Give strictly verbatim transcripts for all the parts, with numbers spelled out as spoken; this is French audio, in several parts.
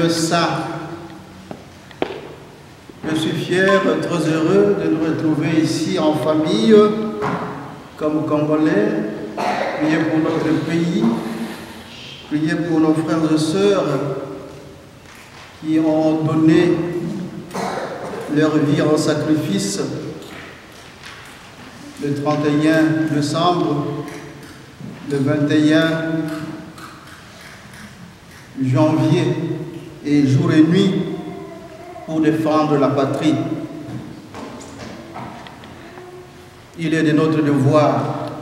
Dieu saint. Je suis fier, très heureux de nous retrouver ici en famille, comme Congolais, prier pour notre pays, prier pour nos frères et sœurs qui ont donné leur vie en sacrifice le trente et un décembre, le vingt et un janvier et jour et nuit pour défendre la patrie. Il est de notre devoir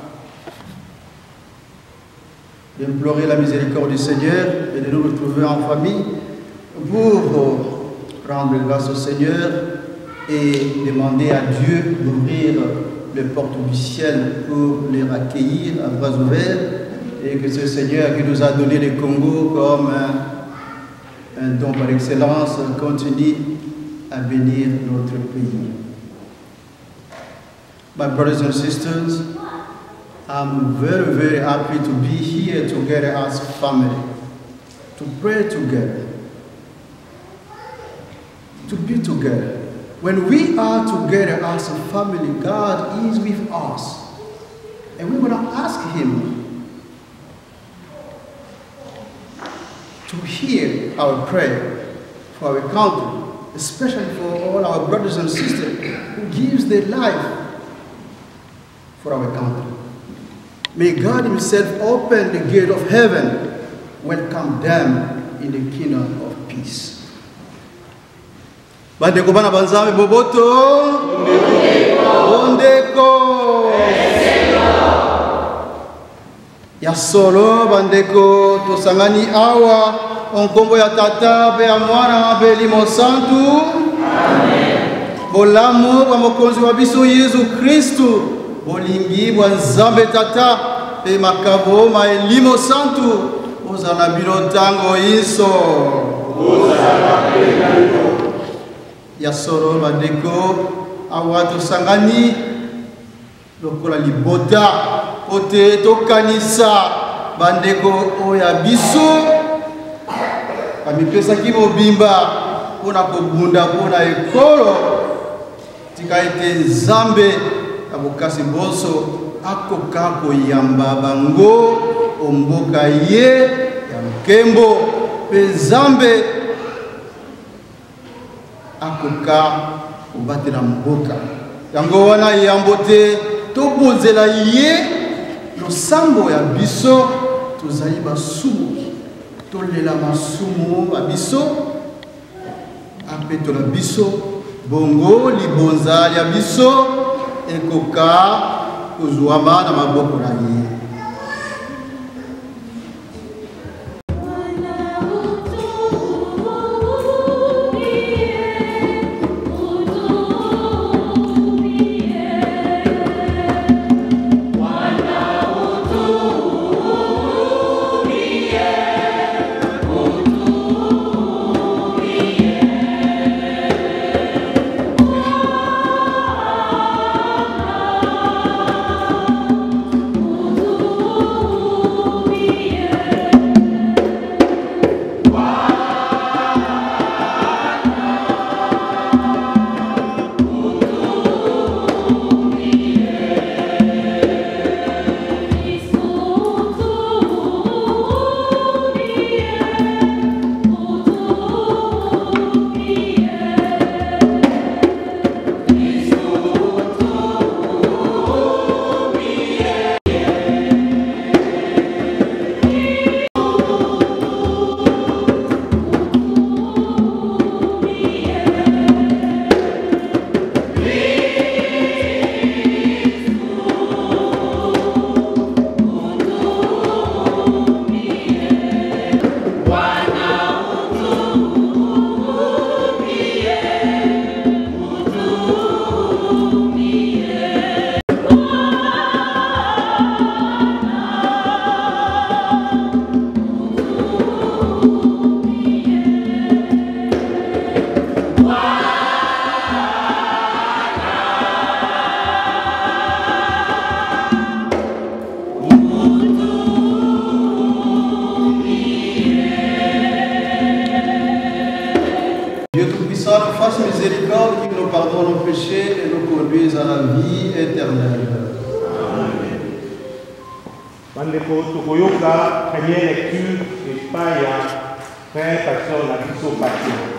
d'implorer la miséricorde du Seigneur et de nous retrouver en famille pour rendre grâce au Seigneur et demander à Dieu d'ouvrir les portes du ciel pour les accueillir à bras ouverts et que ce Seigneur qui nous a donné le Congo comme un, un don par excellence continue à bénir notre pays. My brothers and sisters, I'm very, very happy to be here together as family, to pray together, to be together. When we are together as a family, God is with us. And we're going to ask Him to hear our prayer for our country, especially for all our brothers and sisters who gives their life for our country. May God Himself open the gate of heaven, welcome them in the kingdom of peace. Bandeko bana banzambe boboto Bondeko ya solo bandeko tosangani awa onkombo ya tata pe ya mwana pe limo santu. Amen. Bolamu wa mokonzi wa biso Yesu Kristu bolingi bwa nzambe tata pe makabo ma limo santu ozana bino tango iso ozana pe ya soro bandeko awatu sangani lokola libota ote tokanisa bandeko oya biso amipesa ki mobimba pona kobunda pona ekolo tika ete nzambe abokasi boso akoka koyamba bango omboka ye ya nkembo pe nzambe akoka kobatela mboka yango wana yambo te tobonzela ye losambo ya biso tozali basumu tolela masumu ya biso apetola biso bongo libonza ya biso ekoka kozwama na maboko na ye. Ooh. Bandeko Tokoyoka, première lecture, et pas frère pasteur la biso pasteur.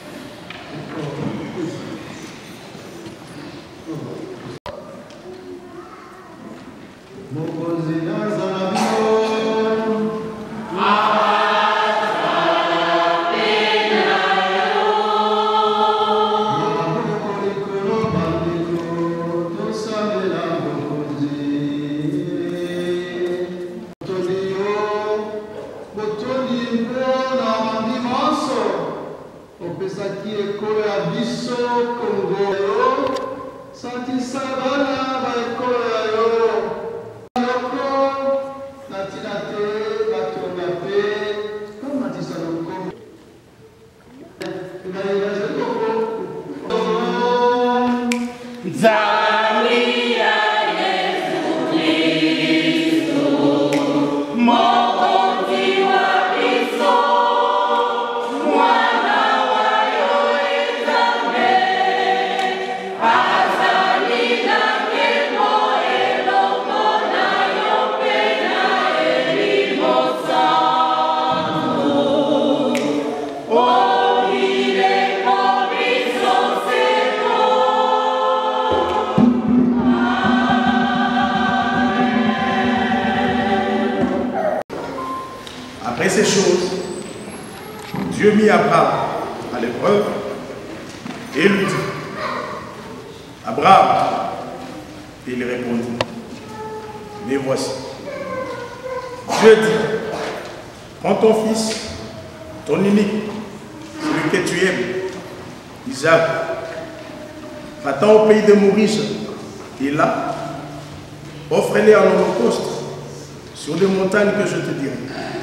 Après ces choses, Dieu mit Abraham à l'épreuve et lui dit: Abraham, il répondit: Mais voici. Dieu dit: Prends ton fils, ton unique, celui que tu aimes, Isaac, va-t'en au pays de Mourice, et là, offre-les en holocauste sur des montagnes que je te dirai.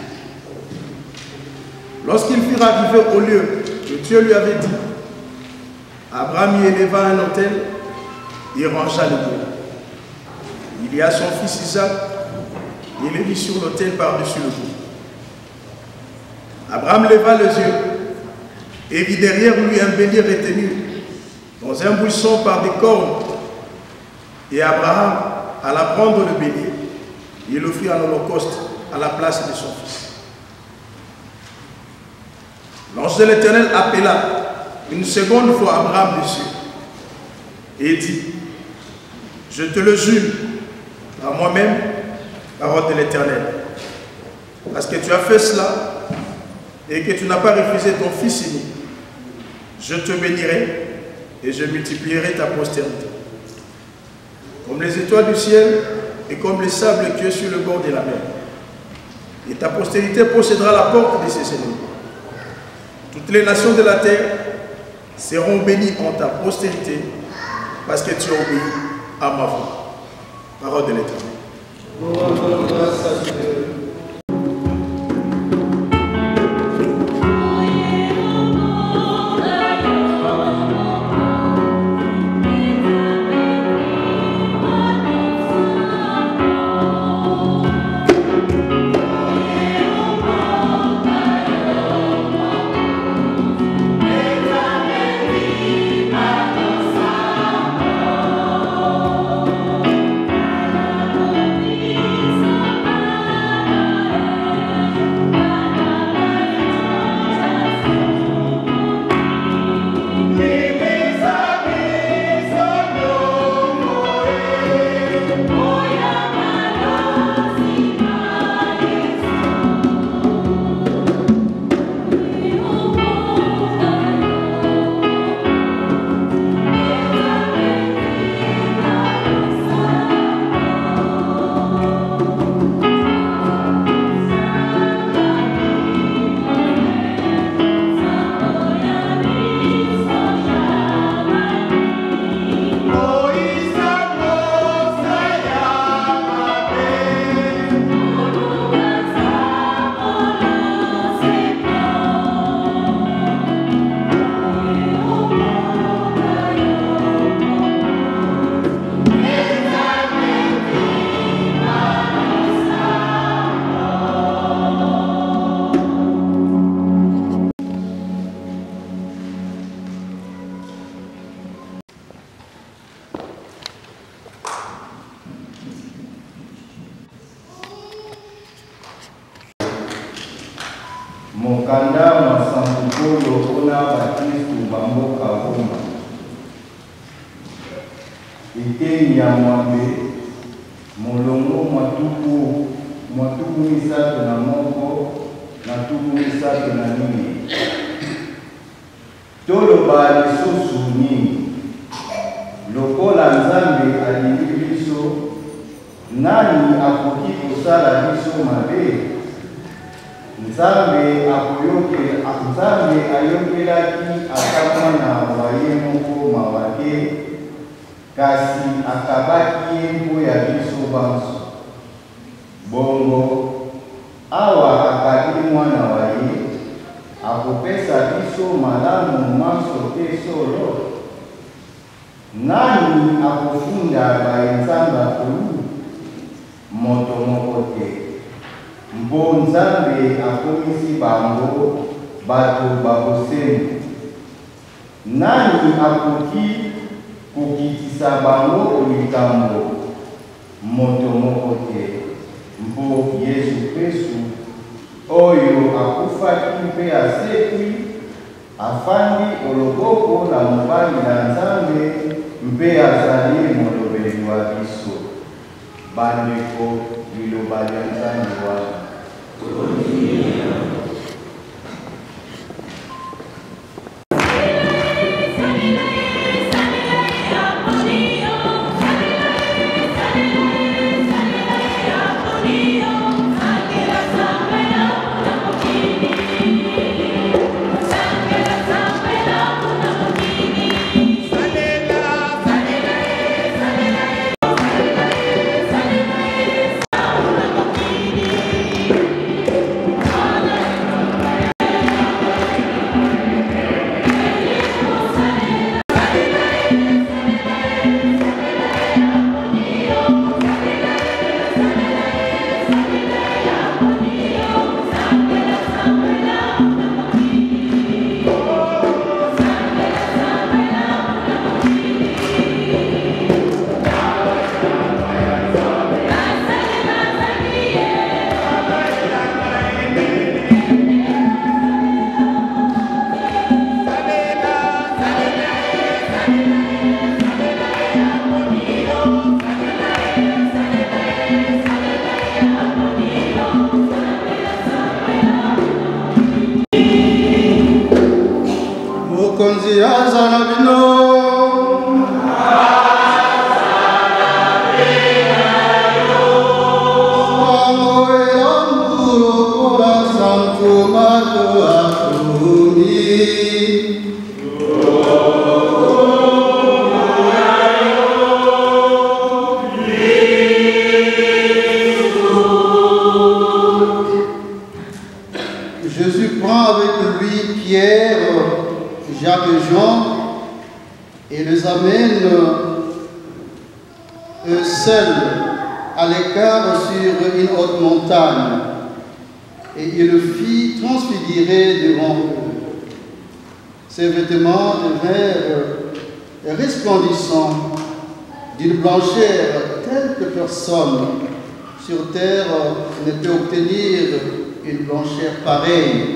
Lorsqu'ils furent arrivés au lieu que Dieu lui avait dit, Abraham y éleva un autel et rangea le bois. Il y a son fils Isaac et le mit sur l'autel par-dessus le bois. Abraham leva les yeux et vit derrière lui un bélier retenu dans un buisson par des cornes. Et Abraham alla prendre le bélier et l'offrit en holocauste à la place de son fils. L'ange de l'Éternel appela une seconde fois Abraham dessus et dit: Je te le jure par moi-même, parole de l'Éternel, parce que tu as fait cela et que tu n'as pas refusé ton fils unique, je te bénirai et je multiplierai ta postérité, comme les étoiles du ciel et comme les sables qui est sur le bord de la mer. Et ta postérité possédera la porte de ses ennemis. Toutes les nations de la terre seront bénies en ta postérité parce que tu as obéi à ma voix. Parole de l'Éternel. Thank you. Mokanda Masampolo Kona Batistu Bamboka Roma. Ite Nyamwambe Molongo Matuku Matuku Misato na Moko na Tuku Misato na Nini. Tolo ba lisusu nini. Lokola Nzambe alingi biso, nani akoki kosala biso mabe? Nzambe akoyoke Nzambe ayokelaki ata mwana wa ye moko mawa te, kasi akabaki ye mpo ya biso banso. Bongo awa akaki mwana wa ye, akopesa biso malamu mwaso te solo. Nani akofunda baenzanga kulu? Moto moko te. Mbo Nzambe akomisi bango bato babosembo. Nani akoki kokitisa bango likambo? Moto moko te. Mbo Yesu Kristu oyo akufaki mpe asekwi, afandi oloboko na mobali na Nzambe mpe azali molobeli wa biso. Bandeko liloba lya Nzambe wana. Jésus prend avec lui Pierre, Jacques et Jean et les amène eux seuls à l'écart sur une haute montagne, et il le fit transfigurer devant eux. Ses vêtements devinrent resplendissants d'une blancheur telle que personne sur terre ne peut obtenir une blancheur pareille.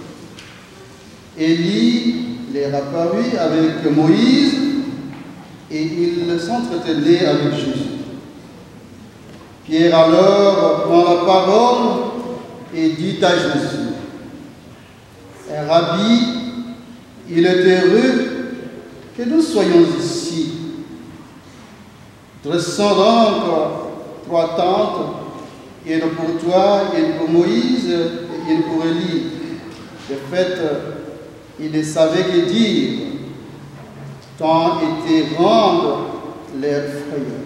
Élie leur apparut avec Moïse et il s'entretenait avec Jésus. Pierre alors prend la parole et dit à Jésus: « Rabbi, il est heureux que nous soyons ici. Dressons donc trois tentes, une pour toi, une pour Moïse et une pour Élie. » De fait, il ne savait que dire, tant était grande leur frayeur.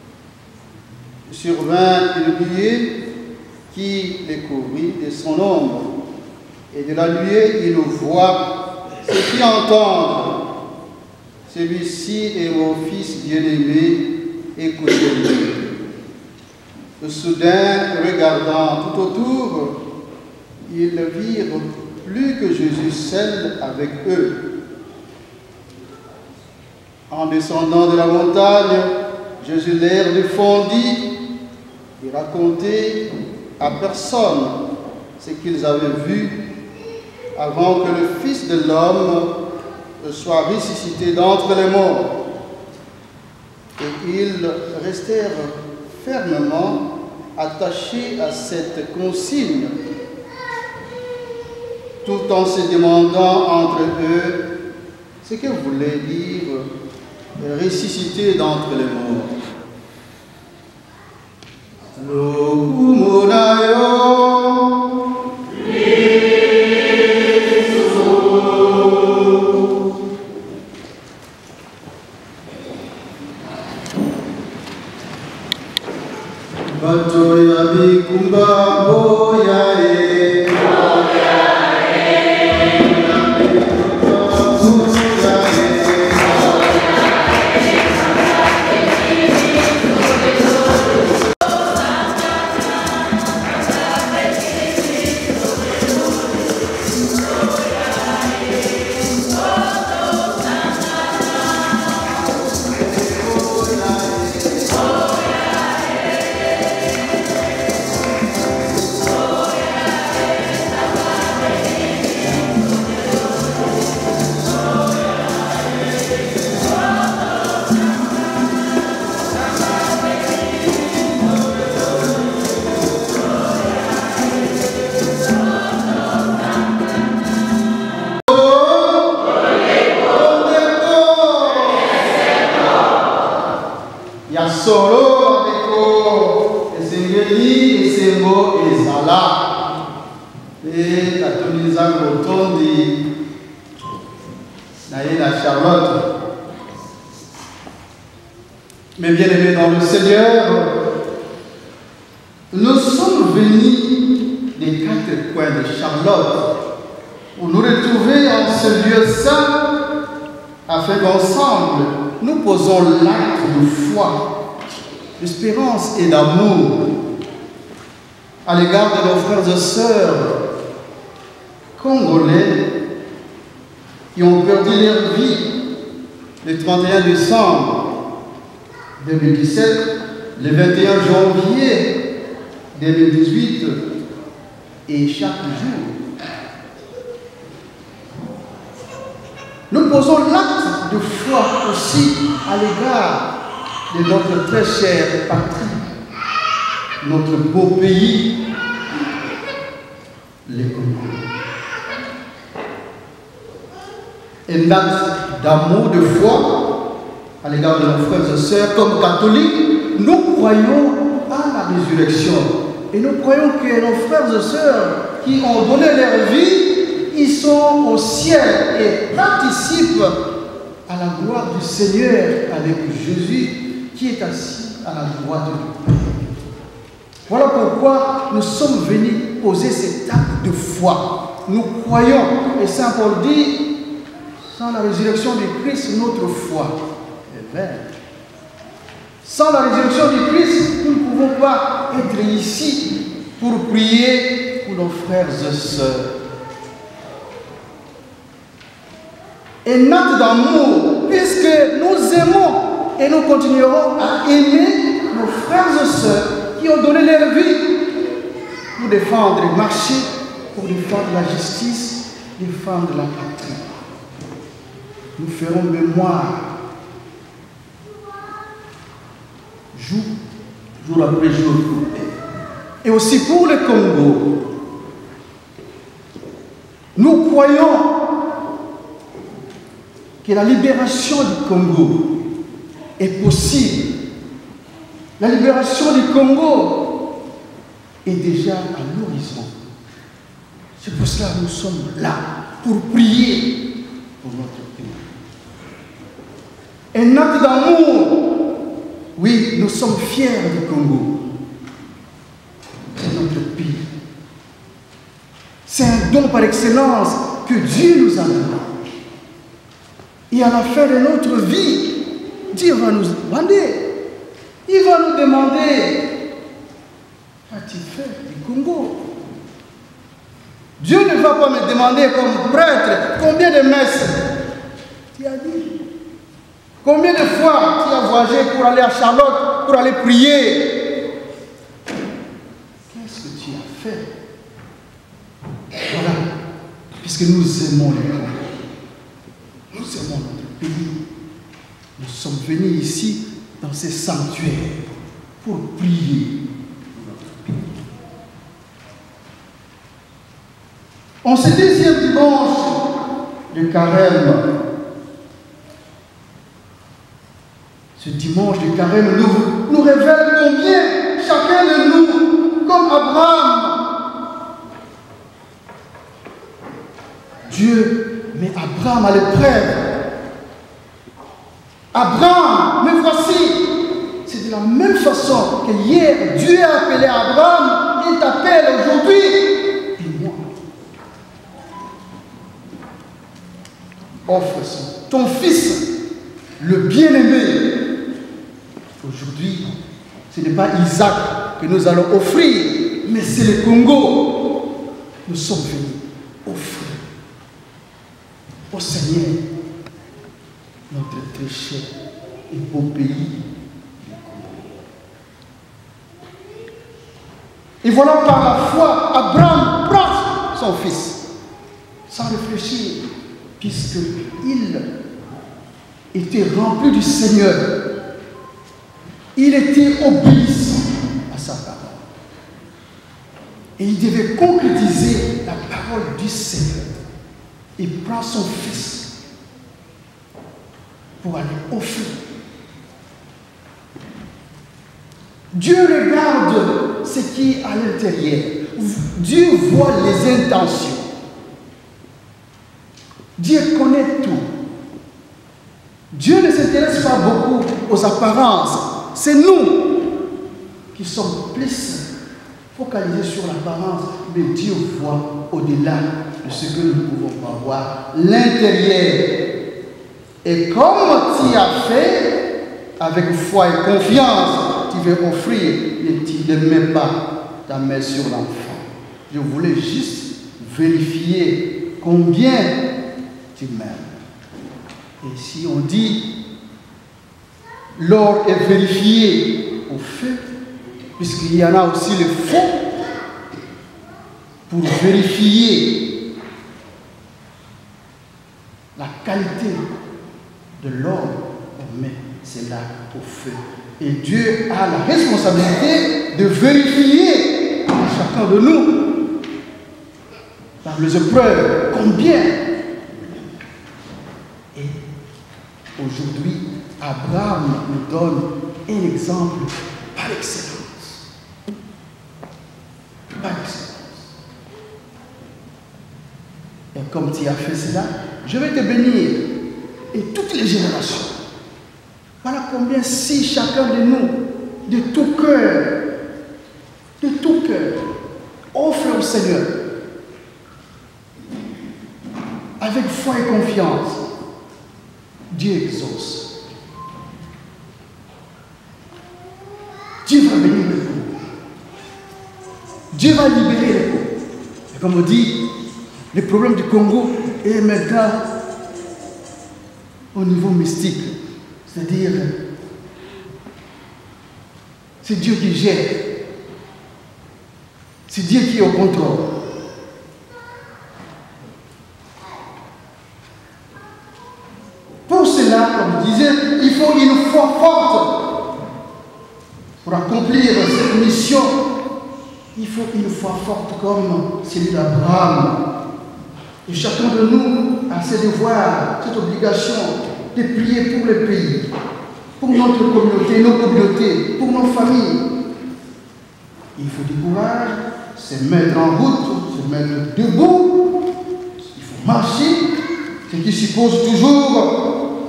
Survint une nuée qui les couvrit de son ombre, et de la nuée il voit ce qui entendre. Celui-ci est mon fils bien-aimé, écoutez-le. Soudain, regardant tout autour, ils virent plus que Jésus seul avec eux. En descendant de la montagne, Jésus leur défendit et racontait à personne ce qu'ils avaient vu avant que le Fils de l'homme soit ressuscité d'entre les morts. Et ils restèrent fermement attachés à cette consigne, tout en se demandant entre eux ce que voulait dire ressuscité d'entre les morts. Mes bien-aimés dans le Seigneur, nous sommes venus des quatre coins de Charlotte pour nous retrouver en ce lieu saint afin qu'ensemble nous posons l'acte de foi, d'espérance et d'amour à l'égard de nos frères et sœurs congolais qui ont perdu leur vie le trente et un décembre deux mille dix-sept, le vingt et un janvier deux mille dix-huit et chaque jour. Nous posons l'acte de foi aussi à l'égard de notre très chère patrie, notre beau pays, le Congo. Un acte d'amour, de foi à l'égard de nos frères et sœurs. Comme catholiques, nous croyons à la résurrection. Et nous croyons que nos frères et sœurs qui ont donné leur vie, ils sont au ciel et participent à la gloire du Seigneur avec Jésus qui est assis à la droite du Père. Voilà pourquoi nous sommes venus poser cet acte de foi. Nous croyons, et Saint Paul dit, sans la résurrection du Christ, notre foi est vaine. Sans la résurrection du Christ, nous ne pouvons pas être ici pour prier pour nos frères et sœurs. Un acte d'amour, puisque nous aimons et nous continuerons à aimer nos frères et sœurs qui ont donné leur vie pour défendre et marcher, pour défendre la justice, défendre la patrie. Nous ferons mémoire jour, jour après jour. Et aussi pour le Congo, nous croyons que la libération du Congo est possible. La libération du Congo est déjà à l'horizon. C'est pour cela que nous sommes là, pour prier pour notre pays. Un acte d'amour. Oui, nous sommes fiers du Congo. C'est notre pays. C'est un don par excellence que Dieu nous a donné. Et à la fin de notre vie, Dieu va nous demander. Il va nous demander, qu'as-tu fait du Congo? Dieu ne va pas me demander comme prêtre combien de messes tu as dit. Combien de fois tu as voyagé pour aller à Charlotte, pour aller prier? Qu'est-ce que tu as fait? Voilà. Puisque puisque nous aimons le Congo, nous aimons notre pays, nous sommes venus ici dans ces sanctuaires pour prier pour notre pays. En ce deuxième dimanche de carême, ce dimanche de carême nous, nous révèle combien chacun de nous, comme Abraham, Dieu met Abraham à l'épreuve. Abraham, me voici. C'est de la même façon que hier, Dieu a appelé Abraham, il t'appelle aujourd'hui. Et moi, offre ton fils, le bien-aimé. Aujourd'hui, ce n'est pas Isaac que nous allons offrir, mais c'est le Congo. Nous sommes venus offrir au Seigneur notre très cher et beau pays, le Congo. Et voilà, par la foi, Abraham prend son fils, sans réfléchir, puisqu'il était rempli du Seigneur. Il était obéissant à sa parole. Et il devait concrétiser la parole du Seigneur. Il prend son fils pour aller offrir. Dieu regarde ce qui est à l'intérieur. Dieu voit les intentions. Dieu connaît tout. Dieu ne s'intéresse pas beaucoup aux apparences. C'est nous qui sommes plus focalisés sur l'apparence, mais Dieu voit au-delà de ce que nous ne pouvons pas voir, l'intérieur. Et comme tu as fait, avec foi et confiance, tu veux offrir, et tu ne mets pas ta main sur l'enfant. Je voulais juste vérifier combien tu m'aimes. Et si on dit, l'or est vérifié au feu, puisqu'il y en a aussi le faux, pour vérifier la qualité de l'or, on met cela au feu. Et Dieu a la responsabilité de vérifier chacun de nous, par les épreuves, combien. Et aujourd'hui, Abraham nous donne un exemple par excellence. Par excellence. Et comme tu as fait cela, je vais te bénir. Et toutes les générations. Voilà combien si chacun de nous, de tout cœur, de tout cœur, offre au Seigneur, avec foi et confiance, Dieu exauce. Dieu va bénir le Congo. Dieu va libérer le Congo. Et comme on dit, le problème du Congo est maintenant au niveau mystique. C'est-à-dire, c'est Dieu qui gère. C'est Dieu qui est au contrôle. Pour cela, comme je disais, il faut une foi forte. Pour accomplir cette mission, il faut une foi forte comme celle d'Abraham. Et chacun de nous a ce devoir, cette obligation de prier pour le pays, pour notre communauté, nos communautés, pour nos familles. Il faut du courage, se mettre en route, se mettre debout, il faut marcher, ce qui suppose toujours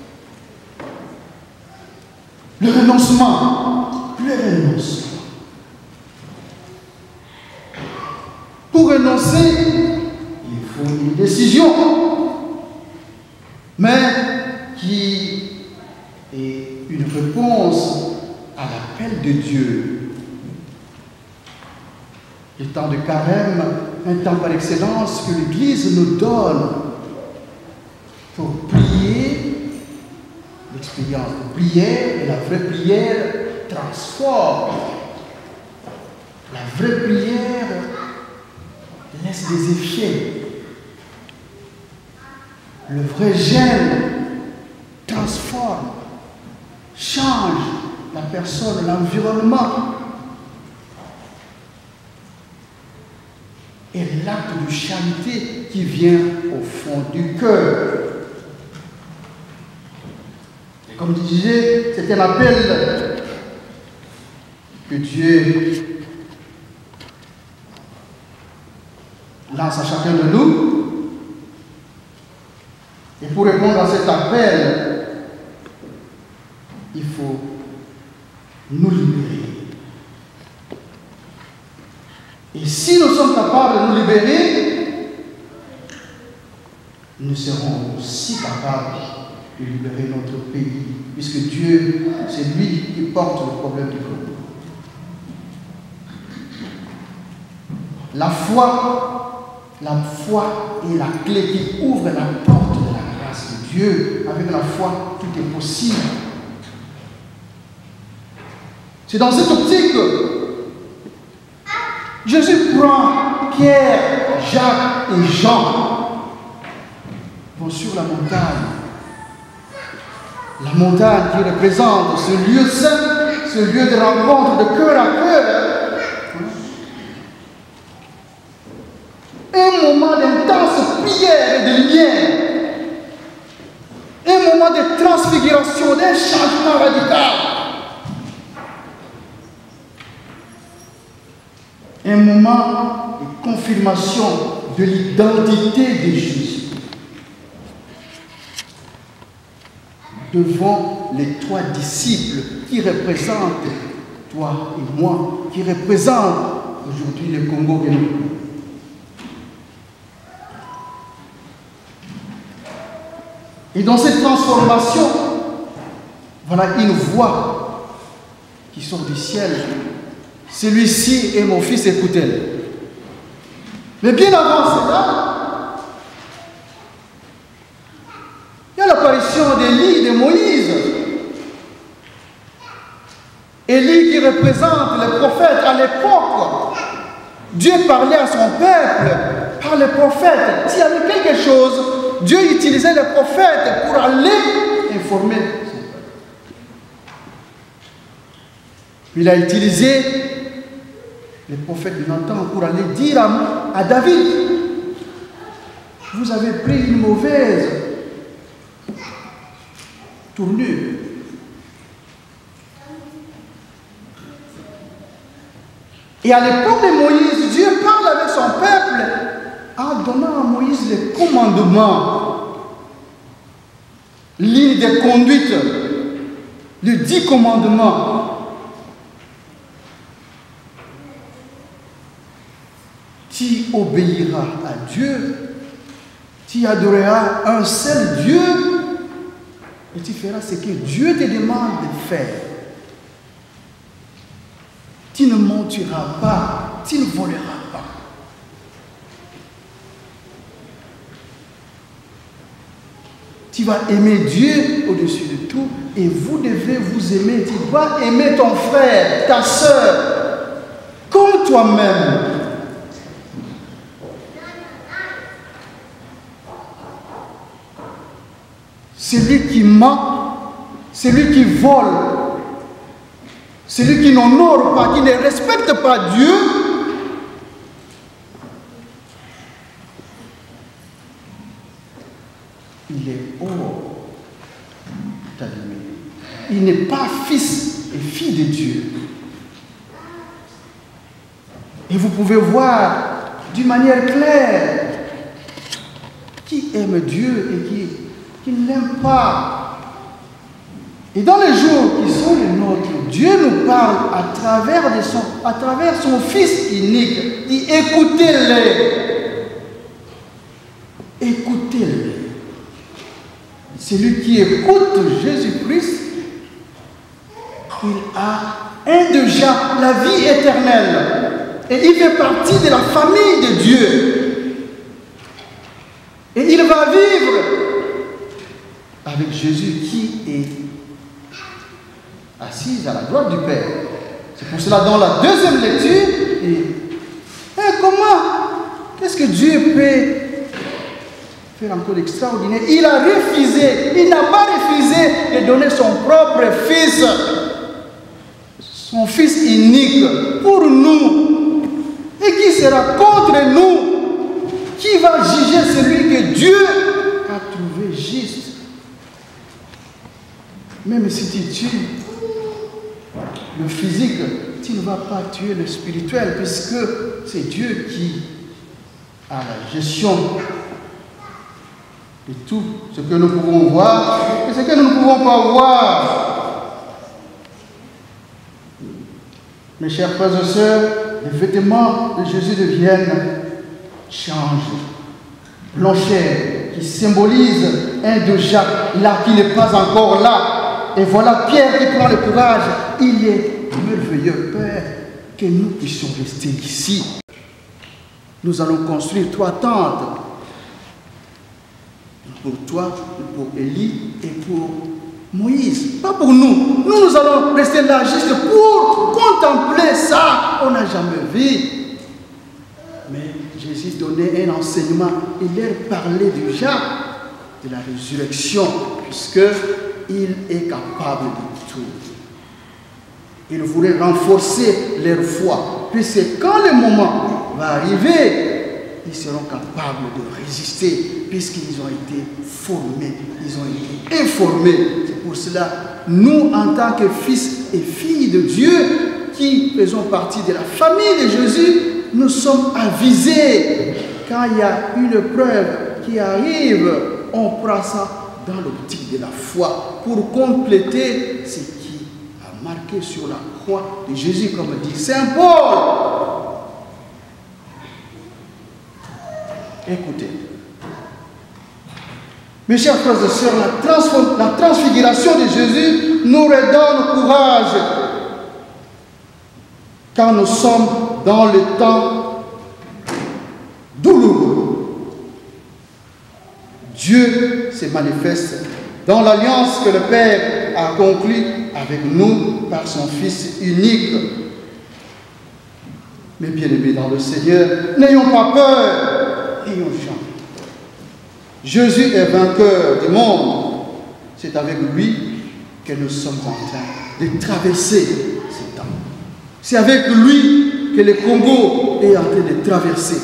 le renoncement, le renoncement. Pour renoncer, il faut une décision, mais qui est une réponse à l'appel de Dieu. Le temps de carême, un temps par excellence que l'Église nous donne pour prier. L'expérience de prière et la vraie prière transforme. La vraie prière laisse des effets le vrai gène transforme, change la personne, l'environnement. Et l'acte de charité qui vient au fond du cœur. Et comme je disais, c'est un appel que Dieu lance à chacun de nous. Et pour répondre à cet appel, il faut nous libérer. Et si nous sommes capables de nous libérer, nous serons aussi capables de libérer notre pays, puisque Dieu, c'est lui qui porte le problème du peuple. La foi, la foi est la clé qui ouvre la porte de la grâce de Dieu. Avec la foi, tout est possible. C'est dans cette optique que Jésus prend Pierre, Jacques et Jean, vont sur la montagne. La montagne qui représente ce lieu saint, ce lieu de rencontre de cœur à cœur. Un moment d'intense prière et de lumière. Un moment de transfiguration, d'un changement radical. Un moment de confirmation de l'identité de Jésus. Devant les trois disciples qui représentent toi et moi, qui représentent aujourd'hui le Congo et nous. Et dans cette transformation, voilà une voix qui sort du ciel. Celui-ci est mon fils, écoutez-le. Mais bien avant cela, il y a l'apparition d'Élie, de Moïse. Élie qui représente les prophètes à l'époque. Dieu parlait à son peuple par les prophètes. S'il y avait quelque chose, Dieu utilisait les prophètes pour aller informer son peuple. Il a utilisé les prophètes de Nathan pour aller dire à, à David, vous avez pris une mauvaise tournure. Et à l'époque de Moïse, Dieu parle avec son peuple en donnant à Moïse les commandements, ligne de conduite, les dix commandements. Tu obéiras à Dieu, tu adoreras un seul Dieu et tu feras ce que Dieu te demande de faire. Tu ne mentiras pas, tu ne voleras pas. Tu vas aimer Dieu au-dessus de tout et vous devez vous aimer. Tu dois aimer ton frère, ta soeur, comme toi-même. Celui qui ment, celui qui vole, celui qui n'honore pas, qui ne respecte pas Dieu, il est hors ta limite. Il n'est pas fils et fille de Dieu. Et vous pouvez voir d'une manière claire qui aime Dieu et qui qui ne l'aime pas. Et dans les jours qui sont les nôtres, Dieu nous parle à travers, de son, à travers son Fils unique. Il dit écoutez-les. Écoutez-les. Celui qui écoute Jésus-Christ, il a un déjà la vie éternelle. Et il fait partie de la famille de Dieu. Et il va vivre avec Jésus qui est assis à la droite du Père. C'est pour cela, dans la deuxième lecture, et, et comment, qu'est-ce que Dieu peut faire encore extraordinaire. Il a refusé, il n'a pas refusé de donner son propre fils, son fils unique pour nous. Et qui sera contre nous? Qui va juger celui que Dieu a trouvé juste? Même si tu tues le physique, tu ne vas pas tuer le spirituel, puisque c'est Dieu qui a la gestion de tout ce que nous pouvons voir et ce que nous ne pouvons pas voir. Mes chers frères et sœurs, les vêtements de Jésus deviennent changés, blancheurs, qui symbolise un de Jacques, là qui n'est pas encore là. Et voilà Pierre qui prend le courage. Il est merveilleux, Père, que nous puissions rester ici. Nous allons construire trois tentes. Pour toi, pour Élie et pour Moïse. Pas pour nous. Nous, nous allons rester là juste pour contempler ça. On n'a jamais vu. Mais Jésus donnait un enseignement. Il leur parlait déjà de la résurrection, puisqu'il est capable de tout. Il voulait renforcer leur foi, puisque quand le moment va arriver, ils seront capables de résister, puisqu'ils ont été formés, ils ont été informés. C'est pour cela, nous, en tant que fils et filles de Dieu, qui faisons partie de la famille de Jésus, nous sommes avisés. Quand il y a une preuve qui arrive, on prend ça dans l'optique de la foi, pour compléter ce qui a marqué sur la croix de Jésus, comme dit Saint Paul. Écoutez, mes chers frères et sœurs, la, la transfiguration de Jésus nous redonne courage quand nous sommes dans le temps douloureux. Dieu se manifeste dans l'alliance que le Père a conclue avec nous par son Fils unique. Mais bien aimés dans le Seigneur, n'ayons pas peur, ayons chant. Jésus est vainqueur du monde. C'est avec lui que nous sommes en train de traverser ce temps. C'est avec lui que le Congo est en train de traverser.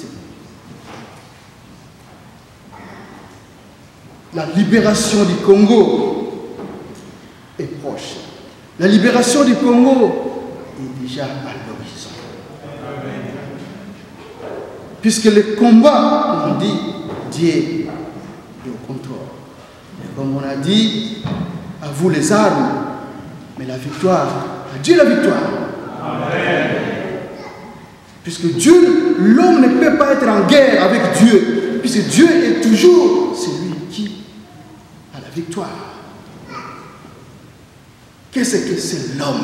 La libération du Congo est proche. La libération du Congo est déjà à l'horizon. Puisque le combat, on dit, Dieu est au contrôle. Et comme on a dit, à vous les armes, mais la victoire, à Dieu la victoire. Amen. Puisque Dieu, l'homme ne peut pas être en guerre avec Dieu, puisque Dieu est toujours celui qui a la victoire. Qu'est-ce que c'est l'homme?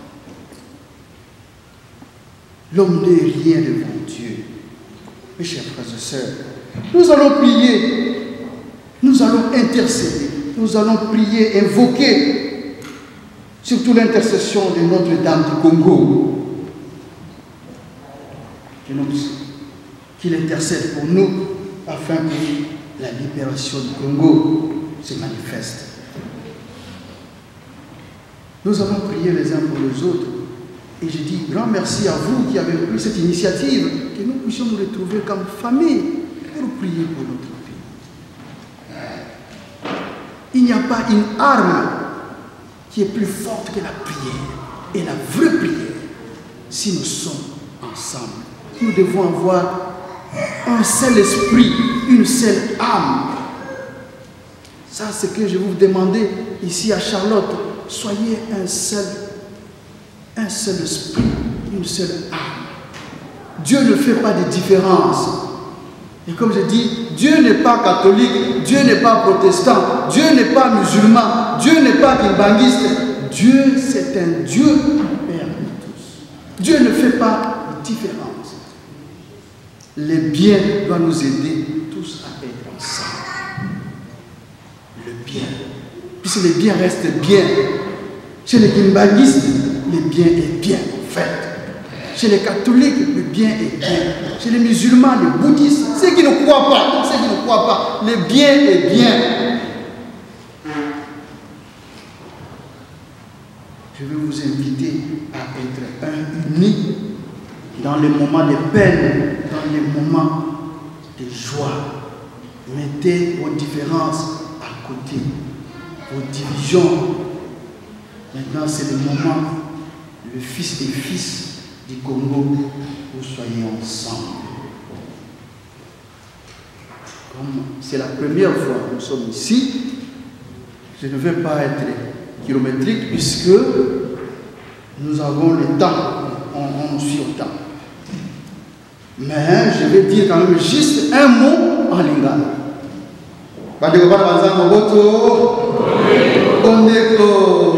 L'homme n'est rien devant Dieu. Mes chers frères et sœurs, nous allons prier, nous allons intercéder, nous allons prier, invoquer, surtout l'intercession de Notre-Dame du Congo. Qu'il intercède pour nous afin que la libération du Congo se manifeste. Nous allons prier les uns pour les autres. Et je dis grand merci à vous qui avez pris cette initiative, que nous puissions nous retrouver comme famille pour prier pour notre pays. Il n'y a pas une arme qui est plus forte que la prière. Et la vraie prière, si nous sommes ensemble, nous devons avoir un seul esprit, une seule âme. Ça, c'est ce que je vous demandais ici à Charlotte. Soyez un seul, un seul esprit, une seule âme. Dieu ne fait pas de différence. Et comme je dis, Dieu n'est pas catholique, Dieu n'est pas protestant, Dieu n'est pas musulman, Dieu n'est pas kimbanguiste. Dieu, c'est un Dieu Père de tous. Dieu ne fait pas de différence. Les biens doivent nous aider tous à être ensemble. Le bien. Puisque les biens restent bien. Chez les kimbanguistes, le bien est bien en fait. Chez les catholiques, le bien est bien. Chez les musulmans, les bouddhistes, ceux qui ne croient pas, ceux qui ne croient pas, le bien est bien. Je vais vous inviter à être un uni dans les moments de peine, dans les moments de joie. Mettez vos différences à côté, vos divisions. Maintenant, c'est le moment, le fils et fils du Congo, vous soyez ensemble. Comme c'est la première fois que nous sommes ici, je ne vais pas être kilométrique puisque nous avons le temps, on, on suit au temps. Mais je vais dire quand même juste un mot en lingala. Bandeko bana banzango boto ondeko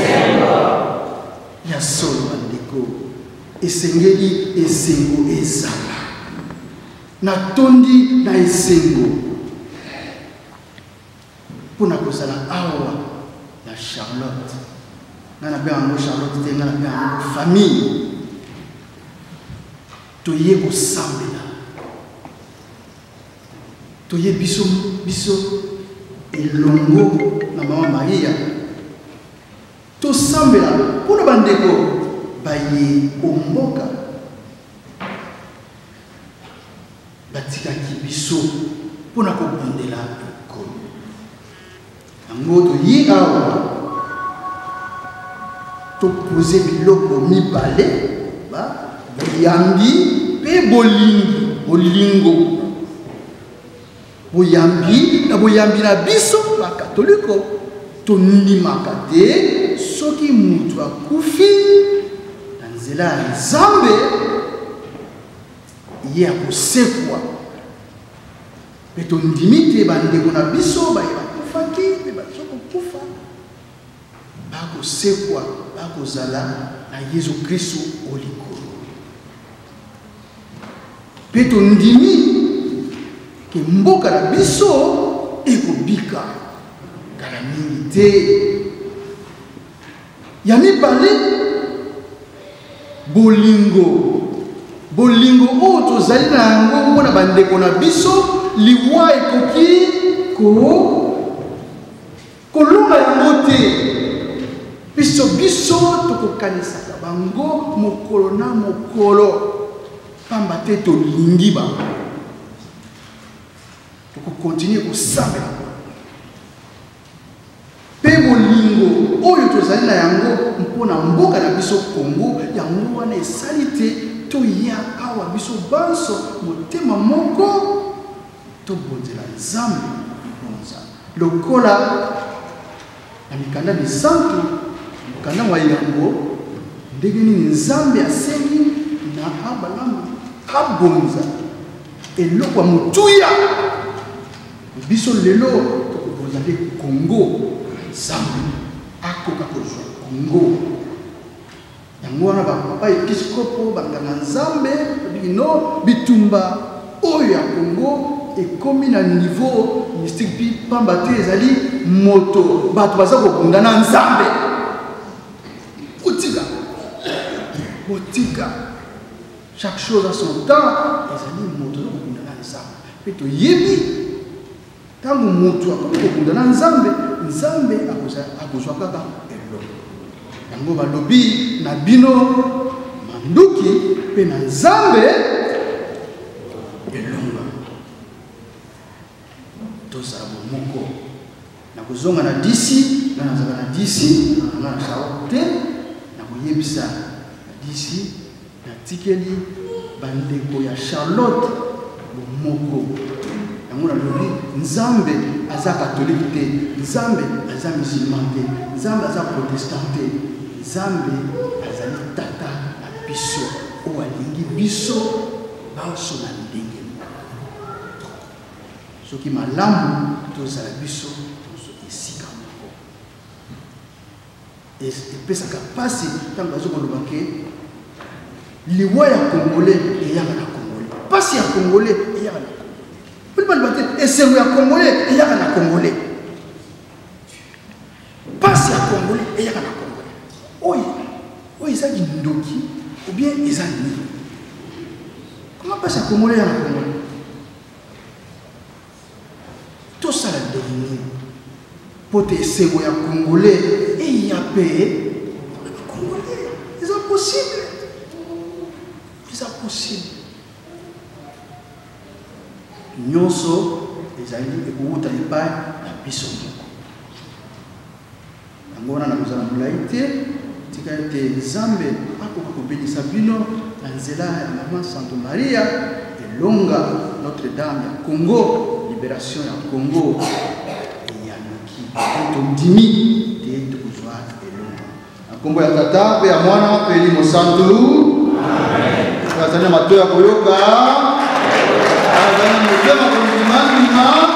ya solo bandeko esengeli esengo ezala natondi na esengo pona kozala awa na Charlotte na na be en Charlotte te na na be en famille toye kosambela toye biso biso elongo na mama Maria tosambela pona bandeko baye omboka batikaki biso pona kobundela ekolo yango toye awa topose biloko mibale ba boyambi pe bolingi bolingo boyambi na boyambi na biso ba katoliko tondimaka te soki mutu akufi na nzela ya Nzambe ye akosekwa pe tondimi te bandeko na biso baye bakufaki pe bazo kokufa bakosekwa bakozala na Yesu Kristo olikolo pe tondimi ke mboka na biso ekobika kala mingi te ya mibale bolingo bolingo oyo tozali na yango mpona bandeko na biso liwa ekoki kolonga yango te biso biso tokokanisaka bango mokolo na mokolo pamba te tolingi bango tokokontinue kosambela pe bolingo oyo tozali na yango mpona mboka na biso Kongo yango wana esali te toya awa biso banso motema moko tobonzela Nzambe bonza lokola na mikanda misantu mikanda mwa yango ndenge nini Nzambe asengi na Abalamu abonza eloko motuya biso lelo tokobonza nde Kongo Nzambe akoka kozwa Kongo yango wana bapapa episkopo banganga Nzambe bino bitumba oyo ya Kongo ekomi na niveau mystique pi pamba te ezali moto bato baza kobunda na Nzambe otika otika chaque chose à son temps ezali moto kobunda na Nzambe pe toyebi tango moto akomi kobunda na Nzambe Nzambe akozwa kaka eloko yango balobi na bino manduki pe na Nzambe elonga tozala bomoko na kozonga na disi na nazala na disi na na saote na koyebisa na disi na tikeli bandeko ya Charlotte bomoko yango na lobi Nzambe aza catholique te Nzambe aza musulman te Nzambe aza protestant te Nzambe azali tata na biso oyo alingi biso baoso na ndenge soki malamu tozala biso tozo esika moko epesaka pasi ntango azokoloba ke liwa ya Congolais eyaka na Congolais pasi ya Congolais eyaka na Congolais esengo ya Congolais eyaka na Congolais pasi ya Congolais eyaka na Congolais oyo oyo ezaki ndoki ou bien ils ont comment passe à Congolais en Congo? Tout ça là devenu pour te essayer à Congolais et il y a payé Congolais. C'est impossible. C'est impossible. Nyonso les amis et pour vous t'allez pas la puissance. Angona na kuzana mulaite tika ete Zambe ako kobelisa bino na nzela ya Maman Sainte Maria elonga Notre-Dame ya Congo, libération ya Congo et ya noki tondimi te tukuzwa elonga na Congo ya tata pe ya mwana pe ni mosantu amen kazana matoya koyoka kazana mutema kondimani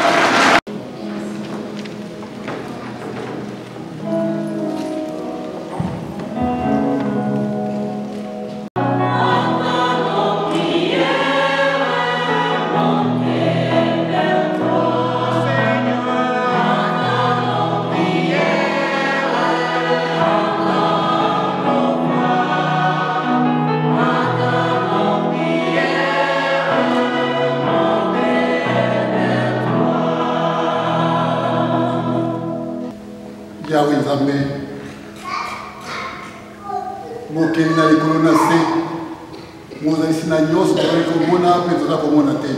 Yahweh Nzambe mokeli na likolo na se mozalisi na nyonso tozali komona mpe toza komona te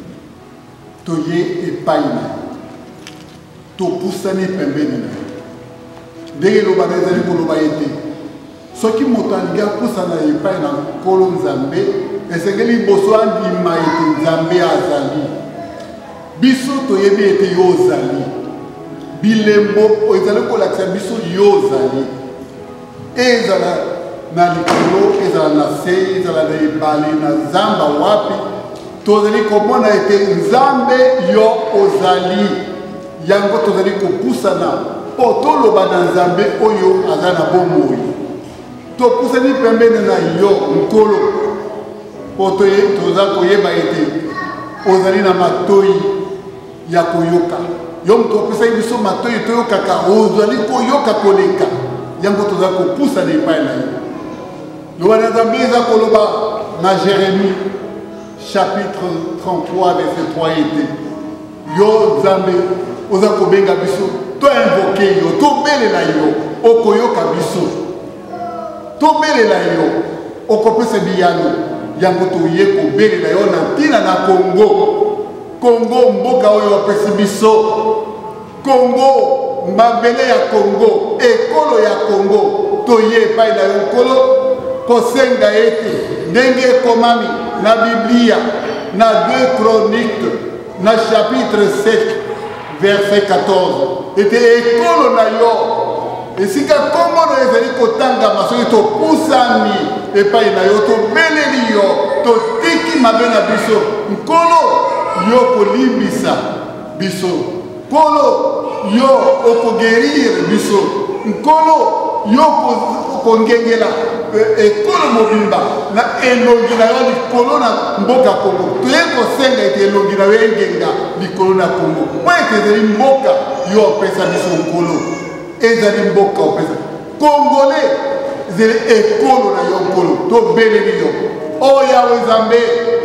toye epai na yo topusani pembeni na yo ndenge elobana ezali koloba ye te soki moto alingi apusana epai na nkolo Nzambe esengeli liboso andima ete Nzambe azali biso toyebi ete yo ozali bilembo ezali kolakisa biso yo ozali ezala na likolo ezala na se ezala na ebale na zamba wapi tozali komona ete Nzambe yo ozali yango tozali kopusana mpo toloba na Nzambe oyo aza na bomoi topusani pembeni na yo nkolo mpo toza koyeba ete ozali na matoi ya koyoka yo moto opesaki biso matoi toyokaka ozali koyoka koleka yango toza kopusana epai na yo loba na Nzambe eza koloba na Jérémie chapitre trente-trois verset trois ete yo Nzambe oza kobenga biso toinvoke yo tobelela yo okoyoka biso tobelela yo okopesa biyano yango toye kobelela yo na ntina na Congo Congo mboka oyo apesi biso Congo mabele ya Congo ekolo ya Congo toye epai na yo nkolo kosenga ete ndenge ekomami na Biblia na deux Chroniques na chapitre sept verset quatorze ete ekolo na yo esika kombo na ezali kotangama soki topusani epai na yo tobeleli yo totiki mabe na biso nkolo yo kolimbisa biso nkolo yo okogerire biso nkolo yo kongengela ekolo mobimba na elongi na yo likolo na mboka Kongo toye kosenga ete elongi na yo engenga likolo na Kongo po ete ezali mboka yo opesa biso nkolo ezali mboka opesa Kongole ezali ekolo na yo nkolo tobeleli yo o Yawe Nzambe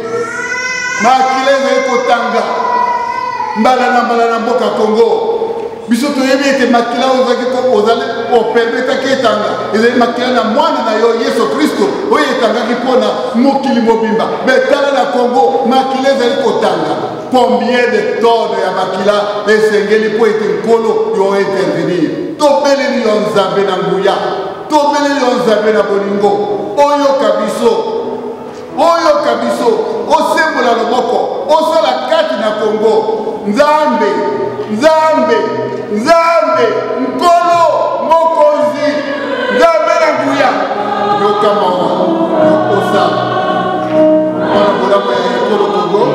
makila ezali kotanga mbala na mbala na mboka Kongo biso toyebi ete makila ozali opermetaki etanga ezali makila na mwana na yo Yesu Kristo oyo etangaki mpona mokili mobimba betala na Kongo makila ezali kotanga combien de tonnes ya makila esengeli mpo ete nkolo yo intervenir tobeleli yo Nzambe na nguya tobeleli yo Nzambe na bolingo oyoka biso oyoka biso osembola loboko osala kati na Kongo Nzambe Nzambe Nzambe nkolo mokonzi Nzambe na nguya yoka mawa yokosa wana bolamba ya ekolo Kongo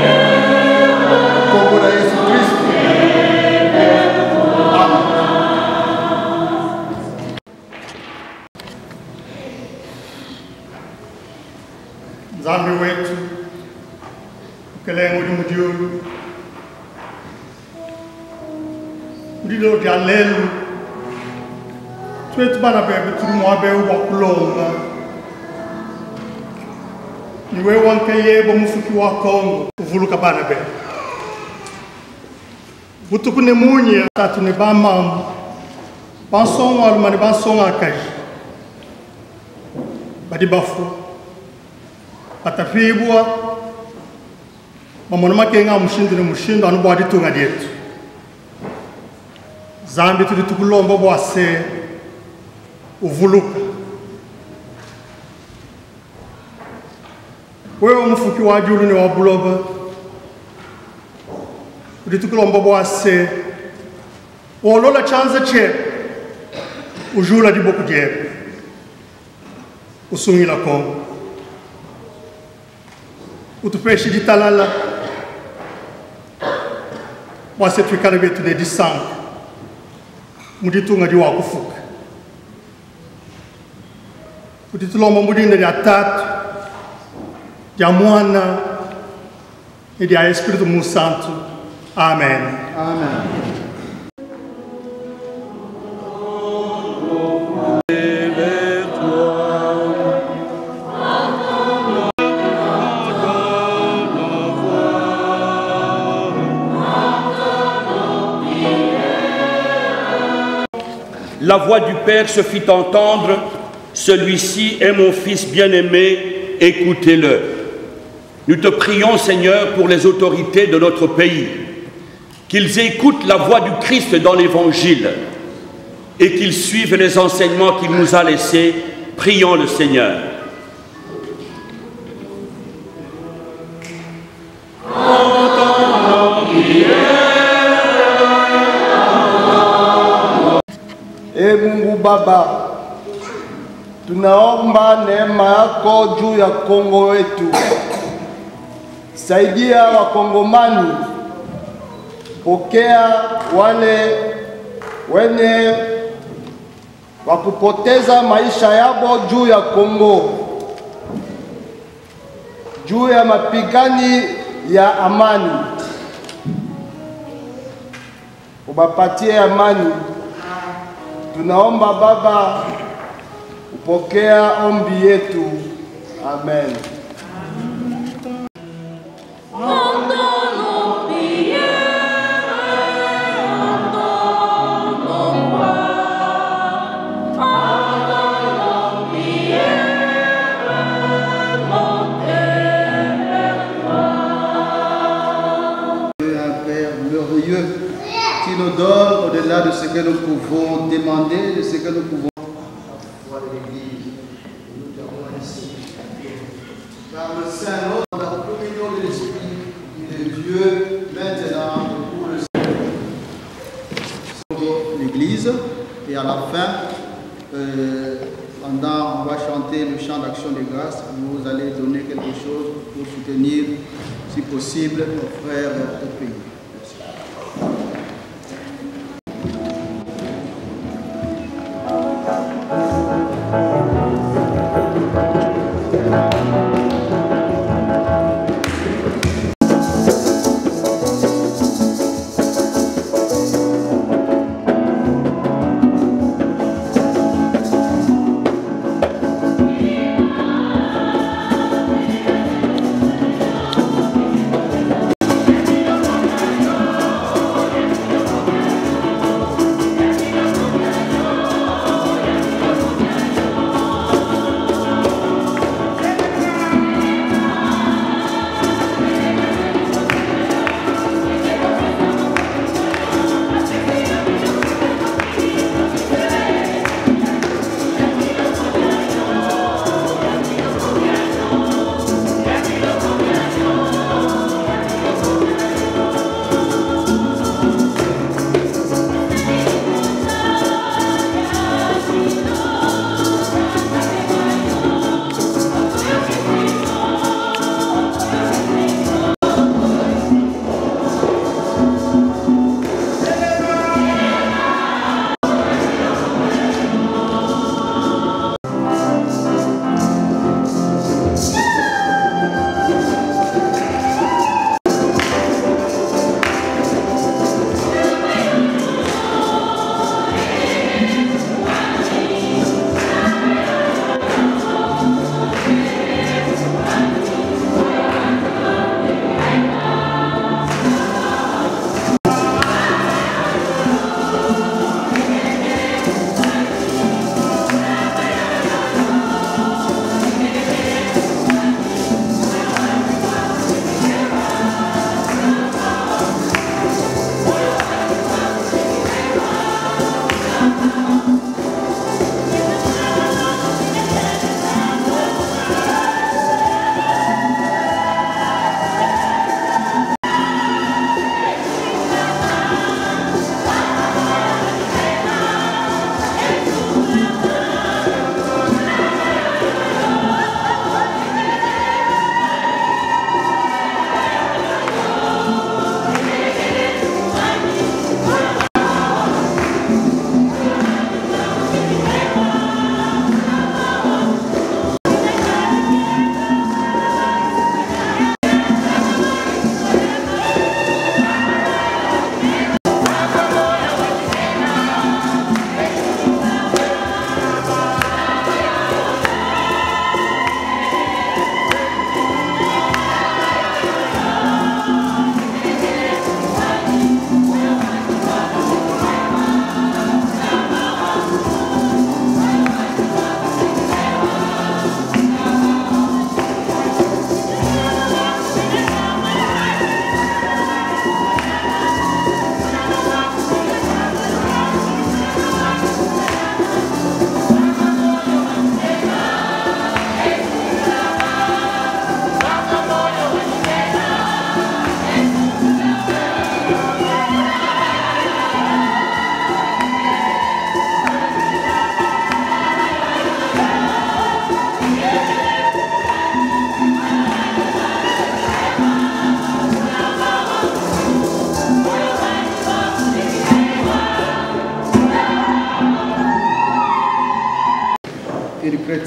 Kongo na Yesu Kristo. Amen. Nzambe wetu ukelengo limudiyo ndilo dialelu twetu bana bebe turi mwa be wa kulonga niwe wankaye bomufuki wa Kongo uvuluka bana be butuku ne munye tatu ne bamam bansong alumani bansong akai badi bafu patafibwa bamona makenga mushindire mushindo anu bwadi tunga dietu zambi tuli tukulomba bwase uvuluka wewe mfuki wa juru ni wa buloba tuli tukulomba bwase olola chanza che ujula di boku jebe usungila Kongo utupeshi di talala bwase twikale betu de disang muditunga di wakufuka kutitulomba mudinde dia tatu dia mwana e dia Espírito Santo. Amen. Amen. La voix du Père se fit entendre, celui-ci est mon Fils bien-aimé, écoutez-le. Nous te prions, Seigneur, pour les autorités de notre pays, qu'ils écoutent la voix du Christ dans l'Évangile et qu'ils suivent les enseignements qu'il nous a laissés. Prions le Seigneur. E Mungu Baba, tunaomba neema yako juu ya Kongo wetu. Saidia Wakongomani, pokea wale wenye wakupoteza maisha yabo juu ya Kongo, juu ya mapigani ya amani. Ubapatie amani. Tunaomba Baba, upokea ombi yetu. Amen. Qui nous donne au-delà de ce que nous pouvons demander, de ce que nous pouvons voir de l'Église. Nous t'avons ainsi. Car le Saint dans la communion de l'Esprit et de Dieu, maintenant et pour le Saint. L'Église, et à la fin, euh, pendant, on va chanter le chant d'action de grâce, vous allez donner quelque chose pour soutenir, si possible, nos frères au pays.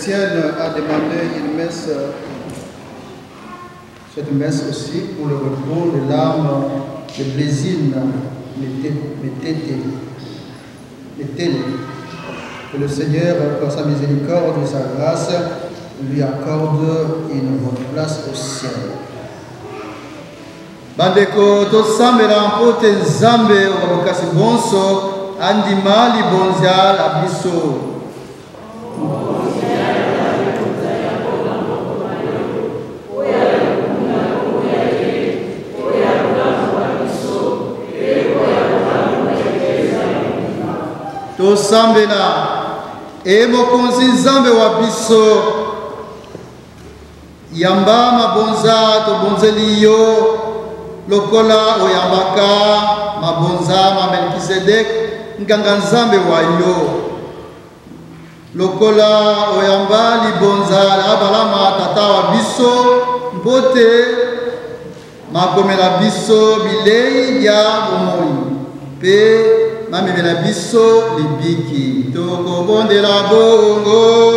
chrétienne a demandé une messe, cette messe aussi pour le repos de l'âme de Blésine Métété. Que le Seigneur, par sa miséricorde et sa grâce, lui accorde une bonne place au ciel. Bandeko tosambela mpote nzambe okabokasi bonso andima libonza la biso. Tosambela e mokonzi nzambe wa biso yamba mabonza tobonzeli yo lokola oyambaka mabonza ma Melkisedek nganga nzambe wa yo lokola oyamba libonza la balama tata wa biso mbote makomela biso bilei bya bomoi pe mamemela biso libiki tokobondela bongo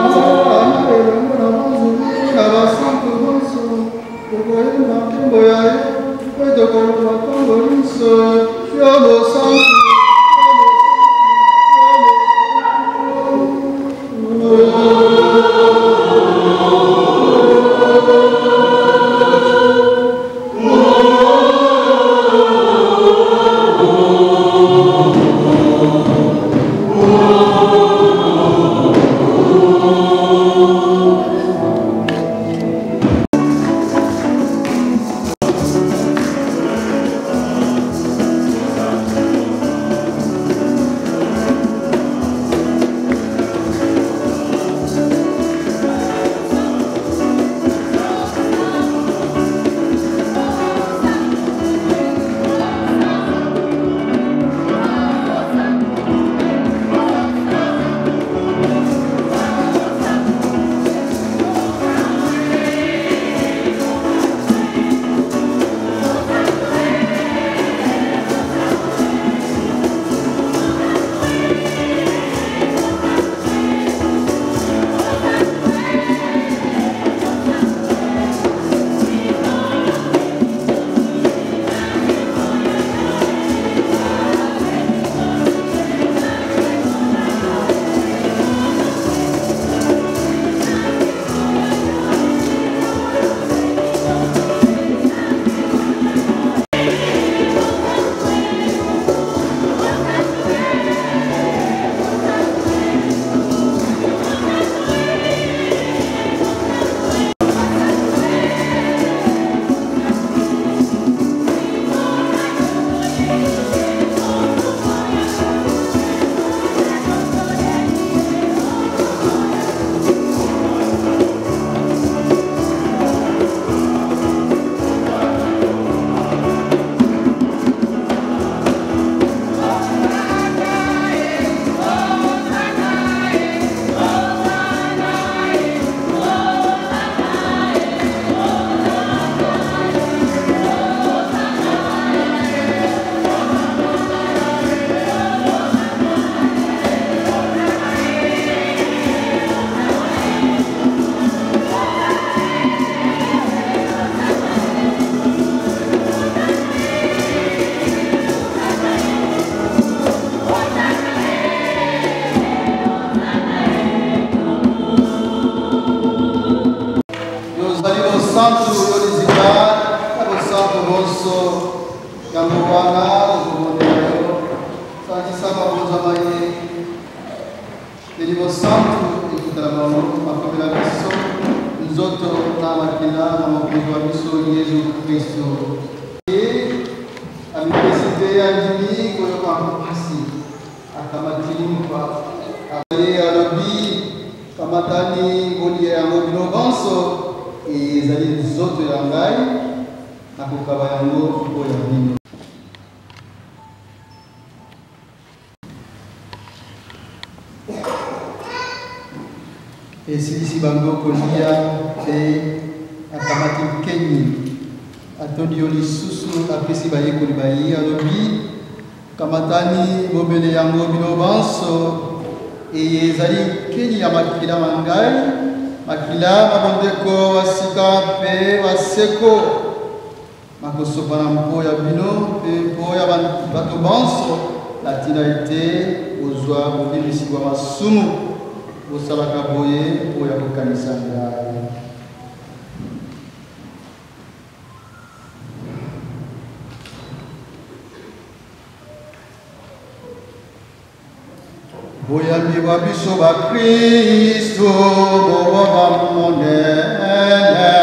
Boya nzoto na makila na makonzi wa biso Yesu Kristo. Amekesite ya njili koyoka mpasi akamatimba abaye alobi kamatani golia yango bino banso ezali nzoto ya ngai nakokaba yango mpo ya bino. Esilisi bango kolia mpe akamati mkenyi atodi yo lisusu apesi bayekoli bayi alobi kamatani bobele yango bino banso ezali nkeni ya makila mangai makila mabondeko basika mpe baseko makosopana mpo ya bino mpe mpo ya bato banso na ntina ete ozwa bobimisi bwa masumu bosalaka boye mpo ya kokanisa ngai. Boyambi wa biso ba Kristo bobo bamonene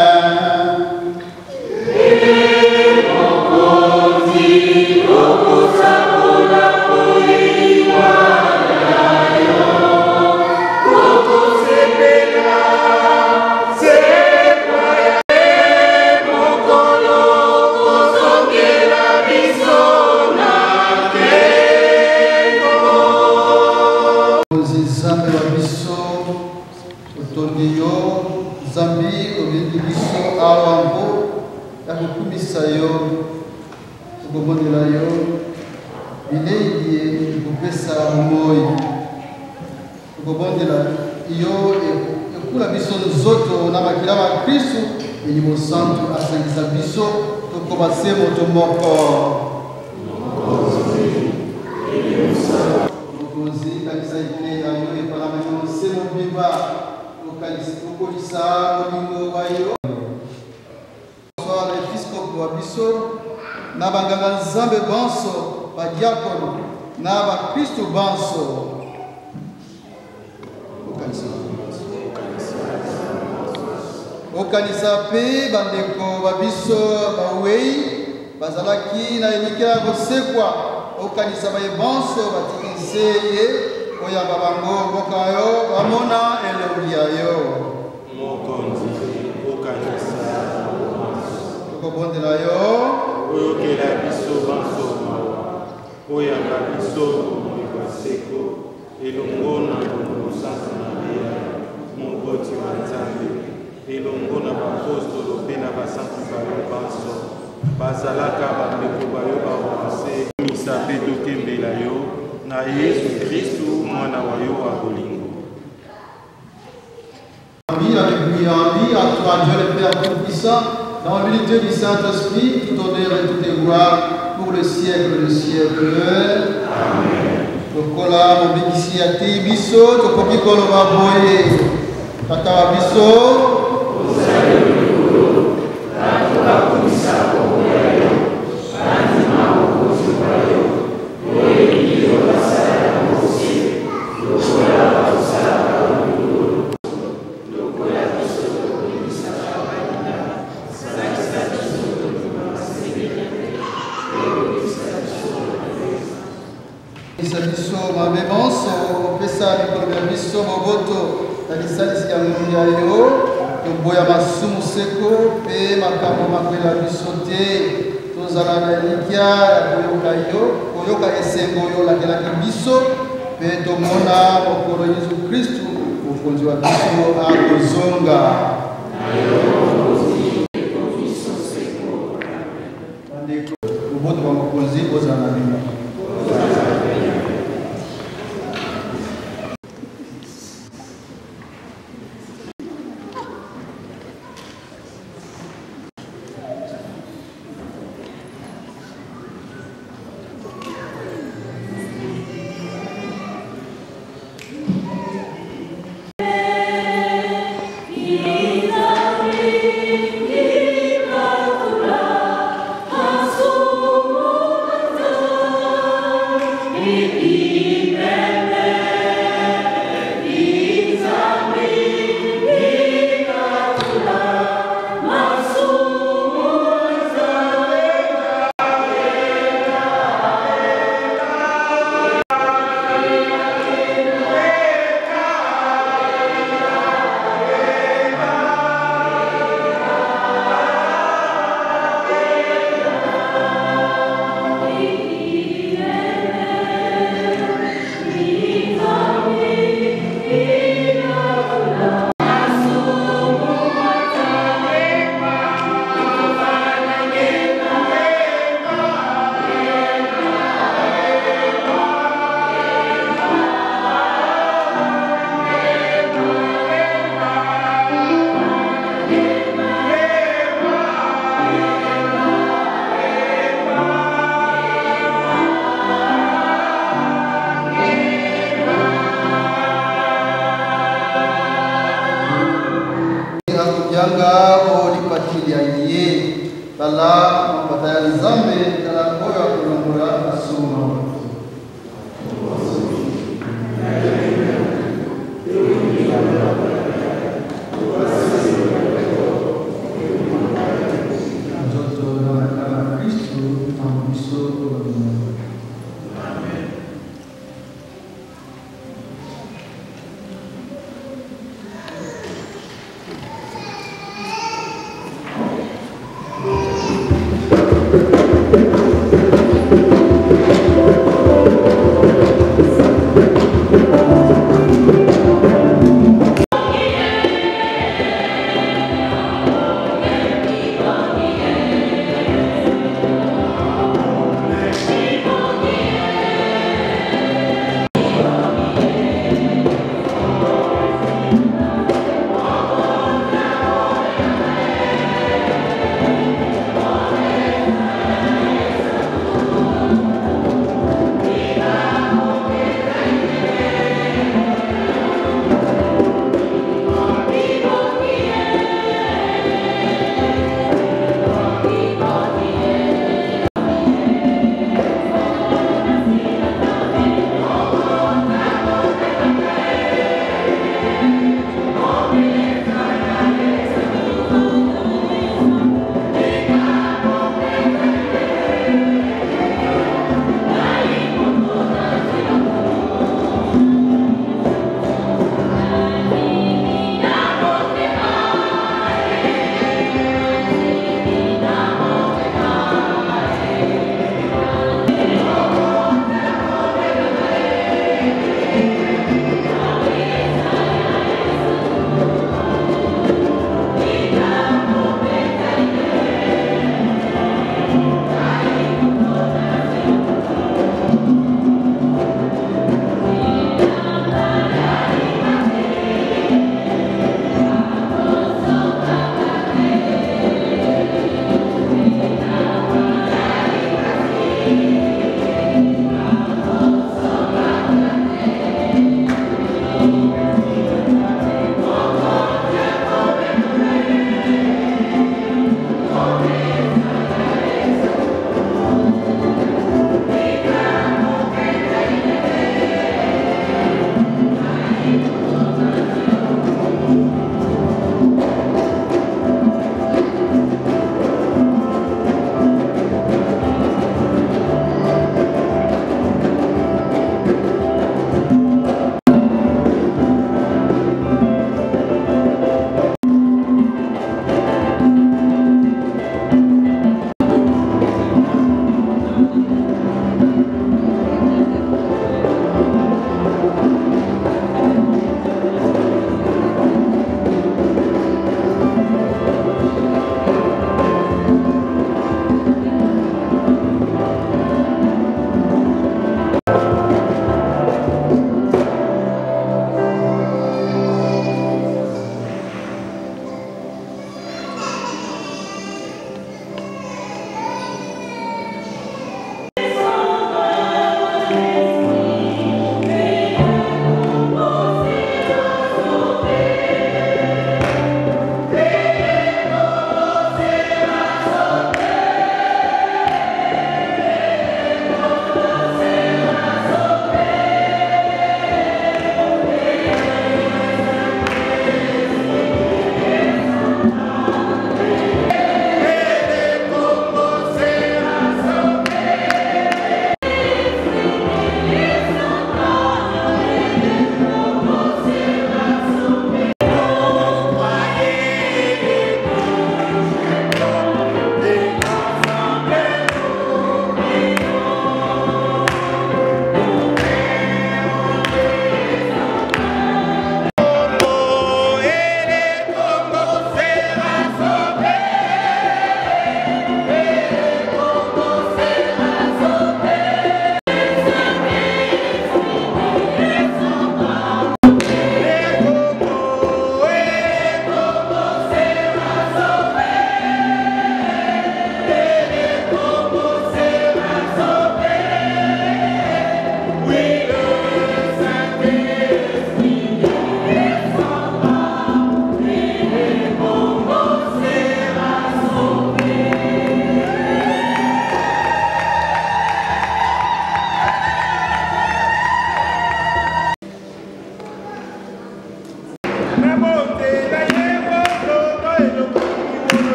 santo asangisa biso tokobase moto moko mokonzi kanisa ite yayo epalameno se mobimba okolisa molingo bayo soir episkope wa biso na banganga nzambe banso badiakono na bakristo banso okanisa pe bandeko babiso bawei bazalaki na elike ya kosekwa okanisa baye banso batikise ye oyamba bango mboka yo bamona elongi ya yo mokonzi okanisa tokobondela yo oyokela biso banso mawa oyamba biso mokongo seko elongo na bongo Santa Maria moboti wa Nzambe elongo na bapostolo mpe na basantu bayo banso bazalaka bandeko bayo baronse misa mpe tokembela yo na Yesu Kristu mwana wa yo wa bolingo. Avec lui en vie, à toi Dieu le Père Tout-Puissant, dans l'unité du Saint-Esprit, tout honneur et toute gloire pour le siècle des siècles. Amen. Tokola mobikisi ya te biso tokoki koloba boye tata wa biso biso mabe banso opesa mikolo ya biso moboto na lisalisi ya ngolu ya yo toboya masumu seko mpe makambo makwela biso te tozala na elikya ya koyoka yo koyoka esengo oyo olakelaki biso mpe tomona mokolo Yesu Kristu mokonzi wa biso akozonga moboto wa mokonzi ozala na bino. Asumo yanga olipatilia ye bala mapata ya nzambe tala oyo akolongola asuma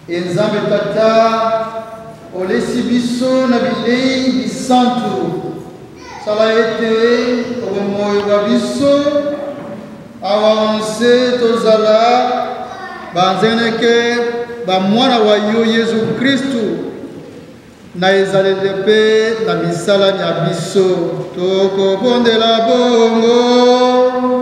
enzambe tata olesi biso na bilei bisantu sala ete obomoyo bwa biso awa onse tozala banzeneke bamwana wa yo yesu kristu na ezaleli mpe na misalani ya biso tokobondela bongo.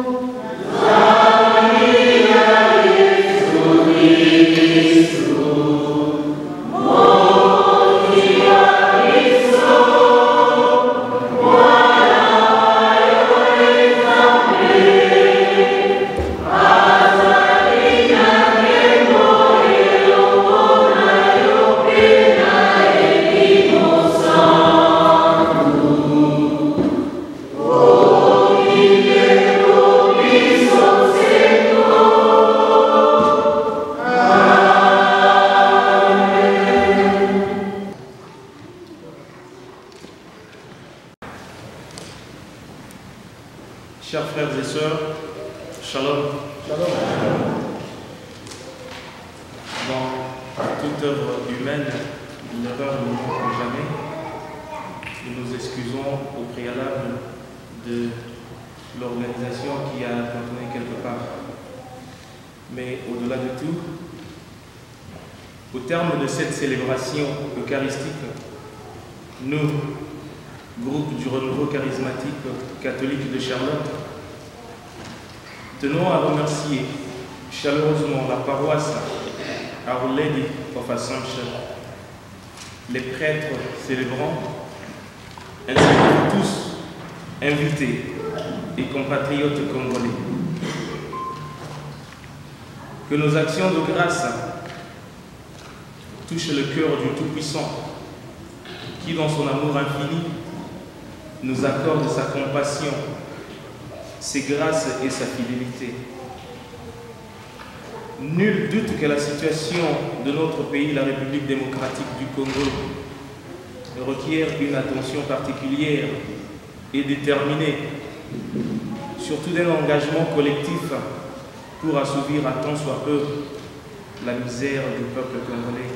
Chers frères et sœurs, shalom. Shalom. Dans toute œuvre humaine, l'erreur ne manque jamais. Nous nous excusons au préalable de l'organisation qui a fonctionné quelque part. Mais au-delà de tout, au terme de cette célébration eucharistique, nous, groupe du renouveau charismatique catholique de Charlotte, tenons à remercier chaleureusement la paroisse Our Lady of Assumption, les prêtres célébrants, ainsi que tous invités et compatriotes congolais. Que nos actions de grâce touchent le cœur du Tout-Puissant, qui dans son amour infini nous accorde sa compassion, ses grâces et sa fidélité. Nul doute que la situation de notre pays, la République démocratique du Congo, requiert une attention particulière et déterminée, surtout d'un engagement collectif pour assouvir à tant soit peu la misère du peuple congolais.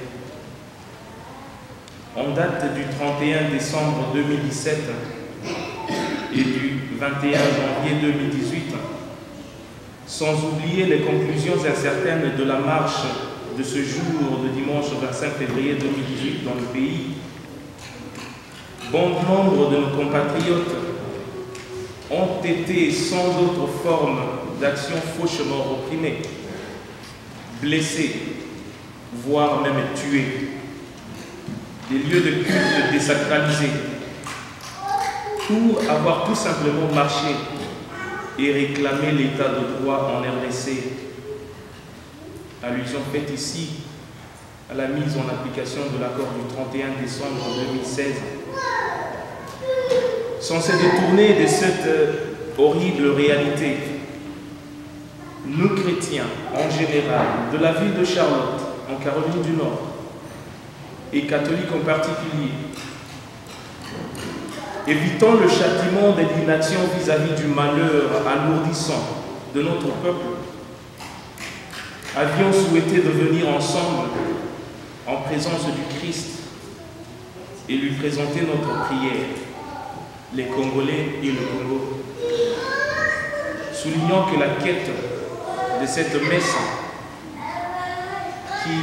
En date du trente et un décembre deux mille dix-sept, et du vingt et un janvier deux mille dix-huit, sans oublier les conclusions incertaines de la marche de ce jour de dimanche vingt-cinq février deux mille dix-huit dans le pays, bon nombre de nos compatriotes ont été sans autre forme d'action fauchement opprimés, blessés, voire même tués, des lieux de culte désacralisés, pour avoir tout simplement marché et réclamé l'état de droit en R D C. Allusion faite ici à la mise en application de l'accord du trente et un décembre deux mille seize. Sans se détourner de cette horrible réalité, nous chrétiens en général, de la ville de Charlotte, en Caroline du Nord, et catholiques en particulier, évitons le châtiment de l'inaction vis-à-vis du malheur alourdissant de notre peuple, avions souhaité devenir ensemble en présence du Christ et lui présenter notre prière, les Congolais et le Congo, soulignant que la quête de cette messe qui,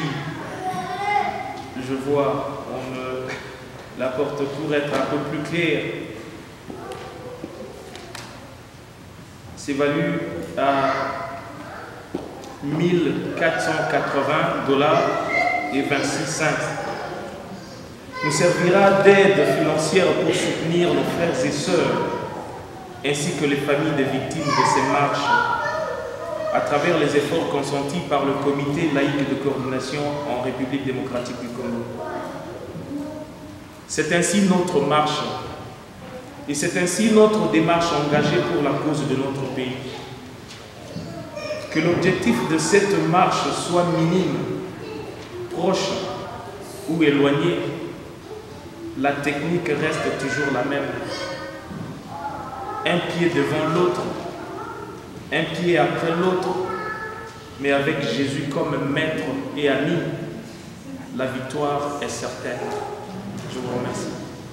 je vois, on me la porte pour être un peu plus claire, s'évalue à mille quatre cent quatre-vingts dollars et vingt-six cents. Nous servira d'aide financière pour soutenir nos frères et sœurs, ainsi que les familles des victimes de ces marches, à travers les efforts consentis par le Comité laïque de coordination en République démocratique du Congo. C'est ainsi notre marche, et c'est ainsi notre démarche engagée pour la cause de notre pays. Que l'objectif de cette marche soit minime, proche ou éloigné, la technique reste toujours la même. Un pied devant l'autre, un pied après l'autre, mais avec Jésus comme maître et ami, la victoire est certaine. Je vous remercie.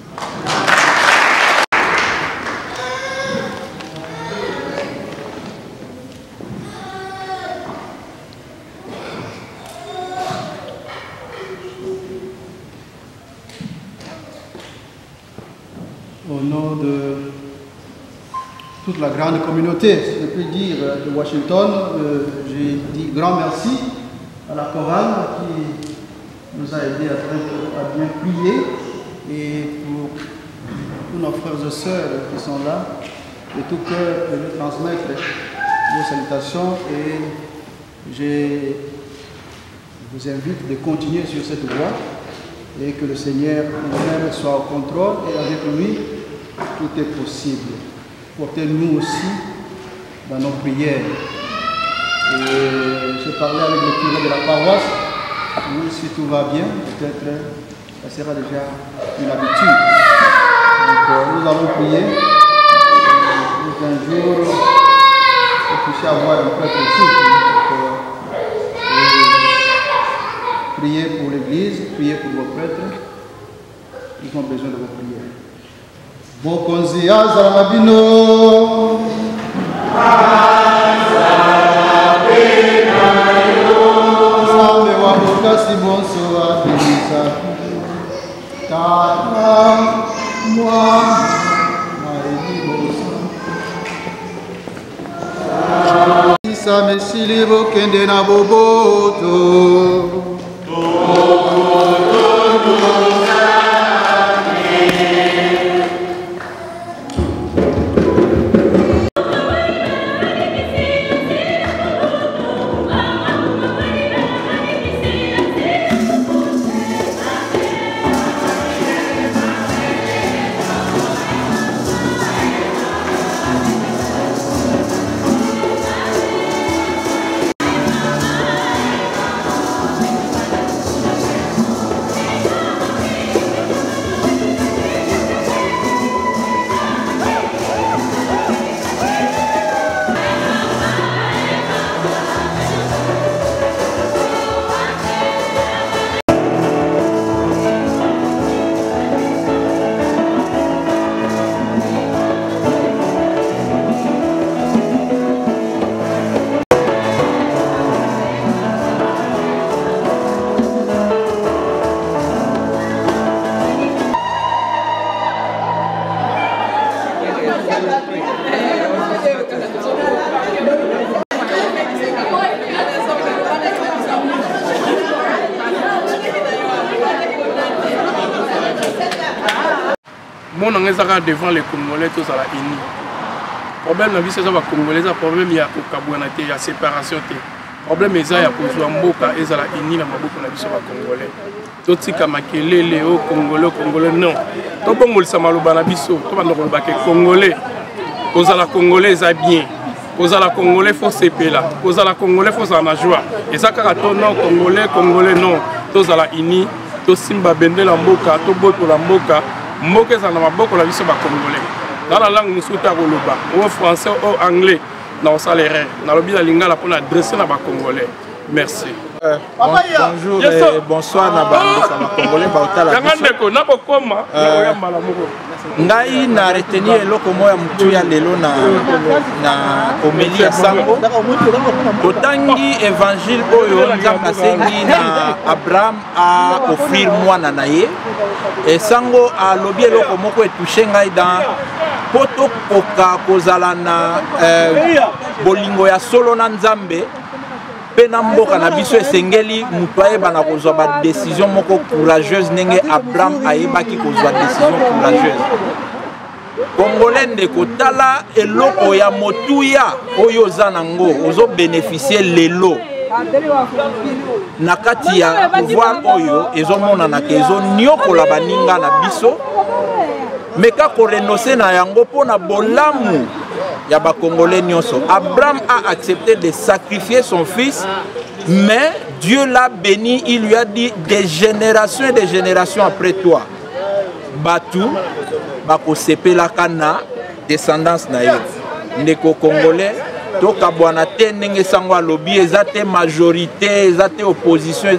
Au nom de toute la grande communauté, si je puis dire, de Washington, euh, j'ai dit grand merci à la chorale qui nous a aidés à, très, à bien prier, et pour tous nos frères et sœurs qui sont là, de tout cœur, de lui transmettre vos salutations, et je vous invite de continuer sur cette voie et que le Seigneur lui-même soit au contrôle, et avec lui, tout est possible. Portez-nous aussi dans nos prières. Et j'ai parlé avec le curé de la paroisse. Oui, si tout va bien, peut-être ça sera déjà une habitude. Donc euh, nous allons prier. Et qu'un jour, vous puissiez avoir un prêtre ici. Donc, euh, priez pour l'Église, priez pour vos prêtres. Ils ont besoin de vos prières. Bokonzi azala mabino Sambe wa bokasi bonso abisa Tata mwa maeli bosa Isa mesili bokende na boboto Mon angezaka devant les Congolais tous à la unis. Problème na vie c'est ça va Congolais, ça problème il y a kabouanate, il y a séparation té. Problème eza ya kozwa mboka eza la unis na maboko na biso ba Congolais. Totika makelele o Congolais Congolais non. To bongolisa maloba na biso, to banda koloba ke Congolais. Kozala Congolais eza bien. Kozala Congolais faut sepela. Kozala Congolais faut ça na joie. Et ça kaka to non Congolais Congolais non. Tozala unis, to simba bende la mboka, to boto la mboka. Mboka za na maboko la biso ba Congolais. Dans la langue musuta koloba, ou français ou anglais, na osalerer. Na lobi la lingala pour adresser na ba Congolais. Merci. Euh, bon, bonjour yes, et bonsoir na ba Congolais ba otala. Yangandeko na bokoma na oyamba moko. Ngai na retenir eloko moya mutu ya lelo na na homélie ya sango. Totangi évangile oyo nzambe asengi na Abraham a offrir mwana na ye. Et sango a lobi eloko moko etouché ngai dans poto koka kozala na bolingo ya solo na nzambe. Pena mboka na biso esengeli mutu ayebana kozwa ba décision moko courageuse ndenge Abraham ayebaki kozwa décision courageuse. Congolais ndeko tala eloko ya motuya oyo oza nango ozo bénéficier lelo na kati ya pouvoir oyo ezomona ke ezo nyokola baninga na biso meka korenoncer na yango pona bolamu ya ba Congolais nyonso. Abraham a accepté de sacrifier son fils, mais Dieu l'a béni, il lui a dit des générations et des générations après toi. Batu bako sepela kana descendance na yo. Ndeko Congolais to kabwana te ndenge sango alobi ezate majorité, ezate opposition,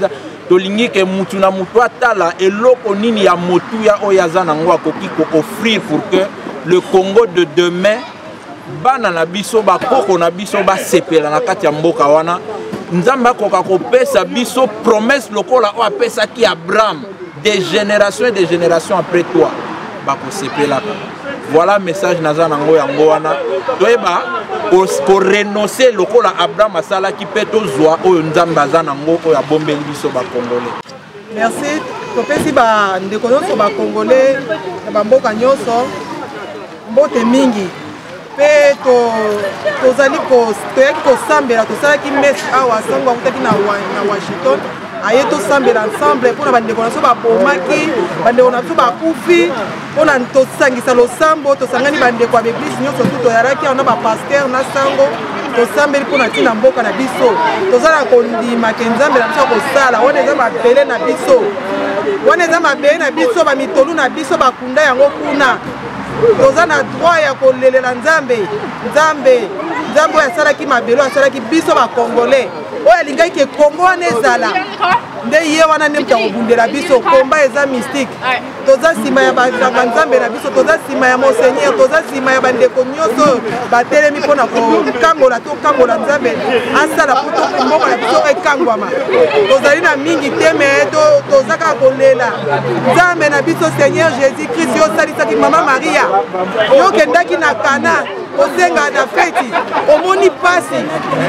tolingi ke mutu na mutu atala eloko nini ya motu ya oyo aza nango akoki ko offrir pour que le Congo de demain bana na biso bakoko na biso basepela na kati ya mboka wana nzambe akoka kopesa biso promesse lokola oyo apesaki Abraham des générations et des générations après toi bakosepelaka. Voilà message naza nango yango wana toyeba ko renoncer lokola Abraham asala ki peto zwa oyo nzambe aza nango oyo abombeli biso ba congolais. Merci. Topesi ba ndeko nyonso ba congolais na ba mboka nyonso mbote mingi pe to tozali ko toyaki kosambela tosalaki messe awa sango akutaki na Washington aye tosambela ensemble mpona bandeko na biso babomaki bandeko na biso bakufi mpona tosangisa losambo tosangani bandeko ya baeglise nyonso tu toyalaki awa na bapaster na sango tosambeli mpona ntina mboka na biso tozala kondima ke nzambe na biso kosala wana eza mabele na biso wana eza mabele na biso bamitolu na biso bakunda yango kuna toza na droit ya kolelela nzambe nzambe nzambe oyo asalaki mabelo asalaki biso bakongolais oyo alingaki ke kongo wana ezala nde ye wana nde mutu akobundela biso komba eza mystique toza nsima ya bazanga nzambe na biso toza nsima ya monseigneur toza nsima ya bandeko nyonso batelemi mpona kokangola tokangola nzambe asala po mboka na biso ekangwama tozali na mingi te me toza kaka kolela nzambe na biso seigneur jésus christ yo osalisaki mama maria yo okendaki na kana osenga na feti omoni pasi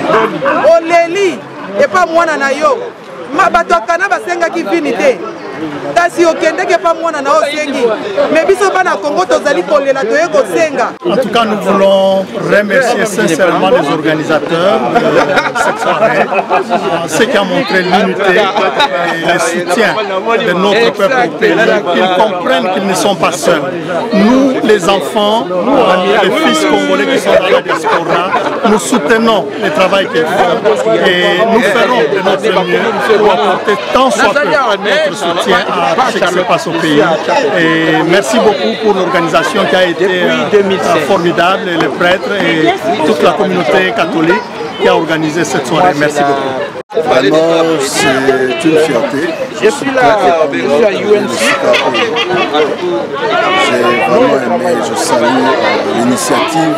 oleli epa mwana na yo bato akana basengaki vini te kasi okendeki epa mwana na osengi me biso bana Congo tozali kolela toye kosenga. En tout cas, nous voulons remercier sincèrement les organisateurs de cette soirée, ceux qui ont montré l'unité et le soutien de notre peuple au pays, qu'ils comprennent qu'ils ne sont pas seuls. Nous, les enfants, les fils congolais qui sont dans la diaspora, nous soutenons le travail qu'ils font et nous ferons de notre mieux pour apporter tant soit peu notre soutien à ce qui se passe au pays. Et merci beaucoup pour l'organisation qui a été euh, formidable, les prêtres et toute la communauté catholique qui a organisé cette soirée. Merci beaucoup. Vraiment, c'est une fierté. Je suis là, je suis à U N C. J'ai vraiment aimé, je salue euh, l'initiative.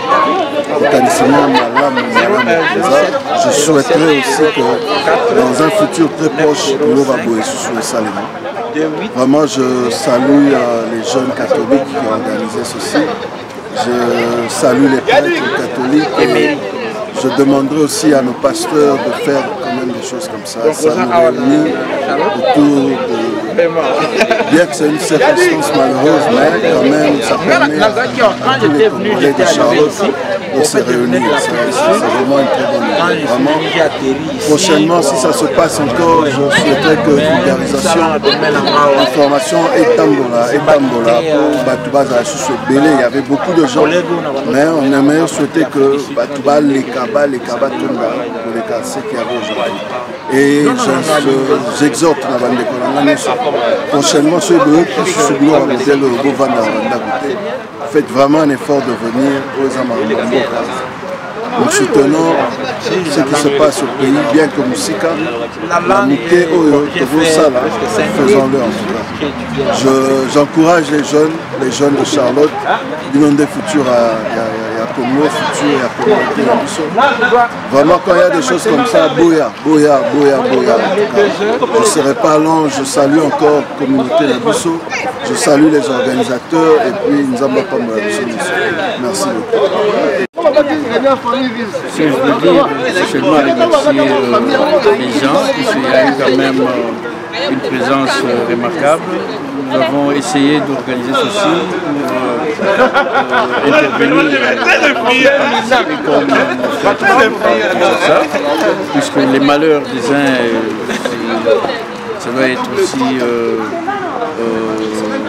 Je souhaiterais aussi que dans un futur très proche, nous allons et Salema. Vraiment, je salue euh, les jeunes catholiques qui ont organisé ceci. Je salue les prêtres catholiques. Et je demanderai aussi à nos pasteurs de faire quand même des choses comme ça. Ça nous réunit autour de... Bien que c'est une circonstance malheureuse, mais quand même, ça permet à tous les Congolais de Charlotte de se réunir. C'est vraiment une très bonne idée. Vraiment, prochainement, si ça se passe encore, je souhaiterais que vulgarisation, information et tambola, et tambola pour Batouba Zassou Belé. Il y avait beaucoup de gens, mais on aimerait souhaiter que Batouba, les Kaba, les Kaba Tonga, pour les cassés qu'il y avait aujourd'hui. Et j'exhorte la bande de Kolanga, prochainement, ceux de eux qui se souviennent à modèle le Govana Rwanda. Faites vraiment un effort de venir aux Amarimbo. Nous soutenons ce qui se passe au pays, bien que Moussika, la Mouké, Sala, faisons-le en tout cas. J'encourage les jeunes, les jeunes de Charlotte, du nom des futurs à Congo, futurs à Congo. Vraiment, quand il y a des choses comme ça, Boya, Boya, Boya, Boya. Je ne serai pas long, je salue encore la communauté de Bissau, je salue les organisateurs et puis nous avons pas mal de merci beaucoup. Ce que je veux dire, c'est seulement remercier euh, les gens, puisqu'il y a eu quand même euh, une présence euh, remarquable. Nous avons essayé d'organiser ceci pour euh, euh, intervenir comme ça, puisque les malheurs des uns, euh, ça doit être aussi euh, euh,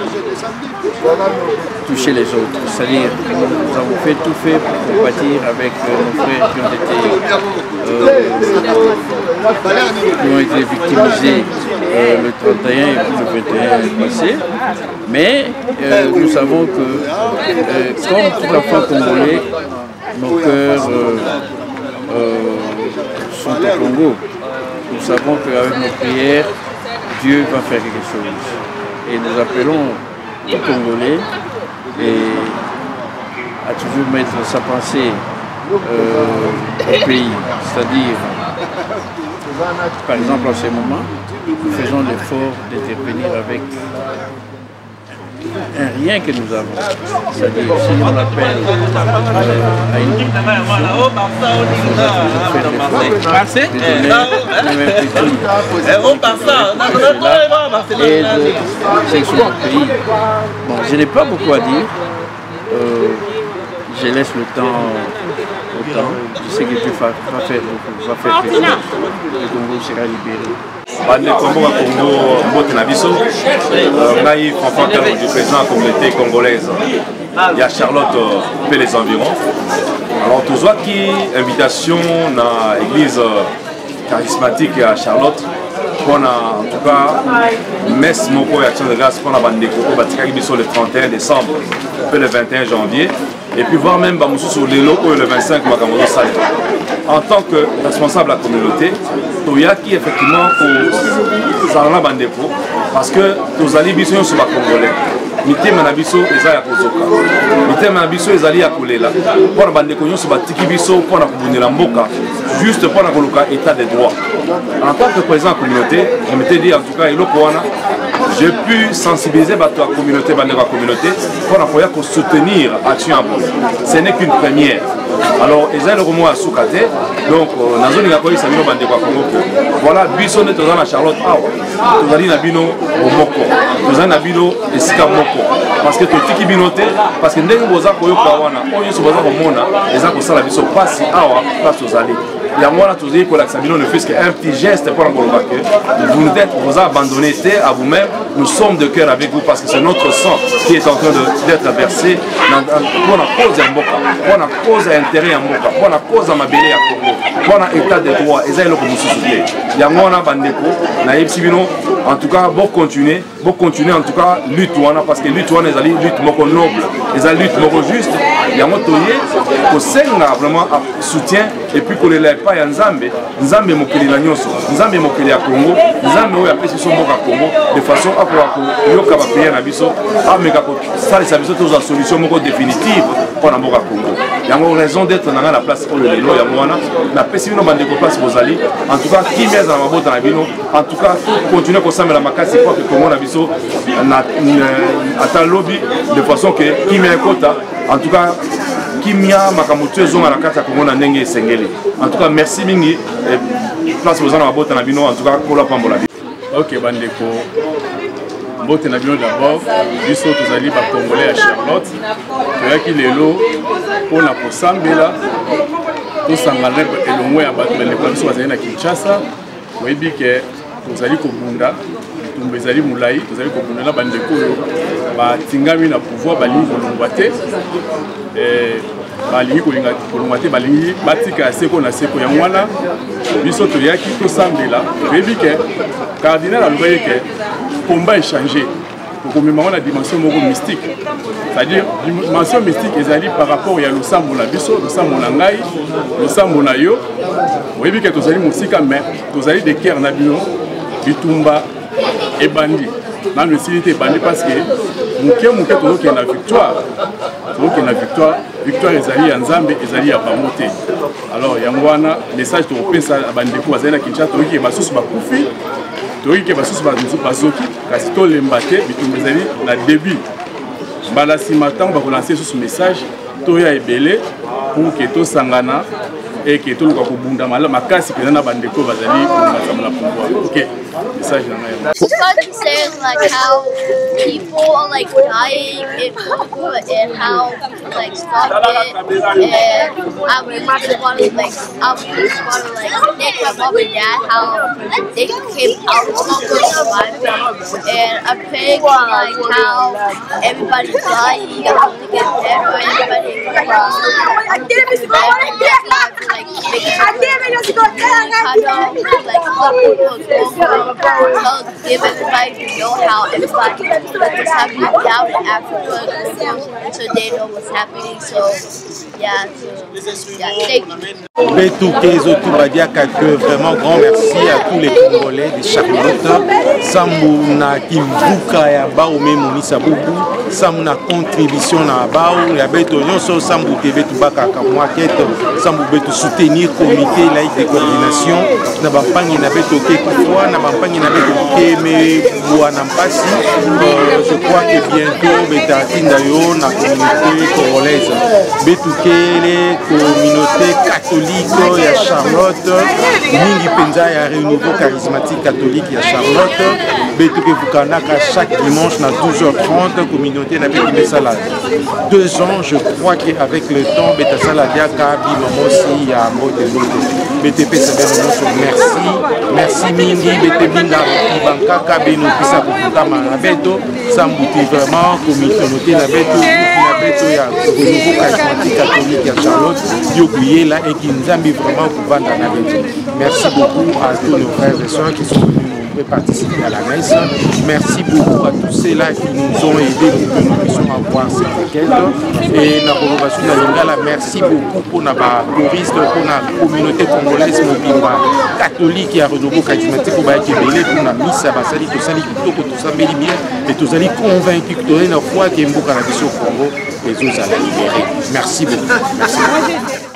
toucher les autres. C'est-à-dire, nous avons fait tout fait pour compatir avec euh, nos frères qui ont été, euh, qui ont été victimisés euh, le trente et un et puis le vingt et un passé. Mais euh, nous savons que, euh, comme tout enfant congolais, nos cœurs euh, euh, sont au Congo. nous savons qu'avec nos prières, Dieu va faire quelque chose. Et nous appelons les Congolais et à toujours mettre sa pensée euh, au pays. C'est-à-dire, par exemple en ce moment, nous faisons l'effort d'intervenir avec un rien que nous avons. C'est-à-dire, si on appelle euh, à une c'est sur le pays. Bon, je n'ai pas beaucoup à dire. Euh, je laisse le temps au temps. Je sais que Dieu va, va faire beaucoup, va faire quelque chose. Le Congo sera libéré. Bande Congo à Congo, Mbote Nabiso, Naïf, enfant du président de la communauté congolaise. Il y a Charlotte et les environs. Alors, tout ça qui invitation dans l'église charismatique à Charlotte. Pour en tout cas, messe Moko et Action de grâce pour la bande Congo, le trente et un décembre, puis le vingt et un janvier. Et puis voir même Bamoussou sur les locaux le vingt-cinq Makamoto Sale. En tant que responsable de la communauté, Toyaki effectivement pour Sarana Bandeko, parce que tous les bisons sont congolais. Mité Manabiso et Zaya Kozoka. Mité Manabiso et Zali Akolela. Pour la Bandeko, nous sommes Tiki Biso pour la Mboka, juste pour la état de droit. En tant que président de la communauté, je m'étais dit en tout cas, j'ai pu sensibiliser la communauté, la communauté pour soutenir Action Abo. Ce n'est qu'une première. Alors, ils ont le remous à Soukate, donc, dans la zone de la police, voilà, Bisson est dans la Charlotte, nous avons Nabino au Moko, nous avons Nabino et Sika Moko. Parce que tout qui binoté, parce que nous avons besoin de Kawana, on a besoin de Mona, les gens qui sont là, ils sont pas si awa, place aux allées. Il y a moi, tous les collègues, ne fait qu'un petit geste pour encore que vous nous êtes, vous abandonnez à vous-même, nous sommes de cœur avec vous parce que c'est notre sang qui est en train d'être versé pour la cause de Mboka, pour la cause d'intérêt à Mboka, pour la cause de Mabélé à Congo, pour l'état de droit, et ça, il faut nous soutenir. Il y a moi, Bandeko, Naïb Sibino, en tout cas, pour continuer, pour continuer en tout cas, lutte parce que lutte, les alliés, lutte moko noble, les alliés, lutte moko juste, il y a moi, Toye, pour s'engager vraiment soutien et puis qu'on les lève pas à Nzambe, Nzambe mokeli na nyonso, Nzambe mokeli à Congo, Nzambe oyo apesi so mboka Congo, de façon à pouvoir yoka ba pays na biso, ameka ko salisa biso toza solution moko définitive pour na mboka Congo. Yango raison d'être dans la place oyo lelo ya mwana, na pesi bino bande ko place bozali, en tout cas qui meza na mabota na bino, en tout cas continuer ko sambela makasi pour que Congo na biso na ata lobby de façon que qui met kota, en tout cas Kimia Makamutu ezonga na kati ya Congo na ndenge esengeli. En tout cas merci mingi place bozana mabota na bino en tout cas kola pambola. OK bandeko. Mbote na bino d'abord, biso tozali ba Congolais à Charlotte. Toyaki lelo pona kosambela tosangana elongwe ya bato bandeko biso bazali na Kinshasa. Oyebi ke tozali kobunda bitumba ezali mulai, tozali kobunda na bandeko oyo batingami na pouvoir balingi kolongwa te. Balingi kolongwa te, balingi batika ya seko na seko ya mwana biso toyaki tosambela. Oyebi ke cardinal alobaki ke combat échangé pour commémorer la dimension moko mystique. C'est-à-dire dimension mystique ezali par rapport à losambo na biso, losambo na ngai, losambo na yo. Oyebi ke tozali musika mais tozali de cœur na bino bitumba et bandi. Dans le cité bandi parce que muke muke tozoki na victoire. Tozoki na victoire, victoire ezali ya Nzambe, ezali ya bamote. Alors yango wana message to pensa bandeko bazali na Kinshasa toyoki basusu bakufi. Toyoki basusu bazoki kasi tolemba te bitumba ezali na début. Bala sima tango bakolancer ce message toya ebele pour que to sangana et que tout le monde bunda mala makasi que na bandeko bazali ko na pouvoir. OK. Message na ngai. Just want to say like how people are like dying in Congo and how like stop it, and I really just want to like I really just want to like thank my mom and dad how they came out of Congo to survive me, and I'm praying like how everybody's dying, I want to get better, everybody like like like couple was going to give everybody to know how everybody what's happening down in Africa, so they know what's happening. So yeah, so, yeah, thank you. Betouké Zotubadiaka, que vraiment grand merci à tous les Congolais de Charlotte. Sambu na kimbuka ya bao memoni sabubu, sambu na contribution na bao ya beto nyonso sambu te betu baka kamwa kete, sambu betu soutenir comité laïque de coordination na bampangi na beto ke kufwa na bampangi na beto ke me bwana mpasi. Je crois que bientôt beta tinda yo na communauté congolaise. Betouké les communautés catholiques ya Charlotte, mingi penza ya renouveau charismatique catholique ya Charlotte. Betouké Vukanaka chaque dimanche na douze heures trente, communauté na Beti Mesala. Deux ans, je crois qu'avec le temps, Beta Saladiaka, Bimamosi, ya Mote Mote. B T P Sabenoso, merci. Merci Mingi, B T Binda, Bankaka, Beno, Pisa, Kukama, Nabeto, Sambouti, vraiment, communauté Nabeto, Nabeto, ya renouveau charismatique catholique ya Charlotte, Yokuye, là, et qui nous a mis vraiment pour vendre Nabeto. Merci beaucoup à tous nos frères et soeurs qui sont venus participer à la messe. Merci beaucoup à tous ceux-là qui nous ont aidés pour que nous puissions avoir cette requête. Et la coloration de Lingala, merci beaucoup pour nos choristes, pour la communauté congolaise mobile catholique et à renouveau charismatique pour être belé pour la mise à Basali, tout ça, tout ça, bien, et tout ça, convaincu que nous avons foi qui est au Congo, les autres à la libérer. Merci beaucoup. Merci.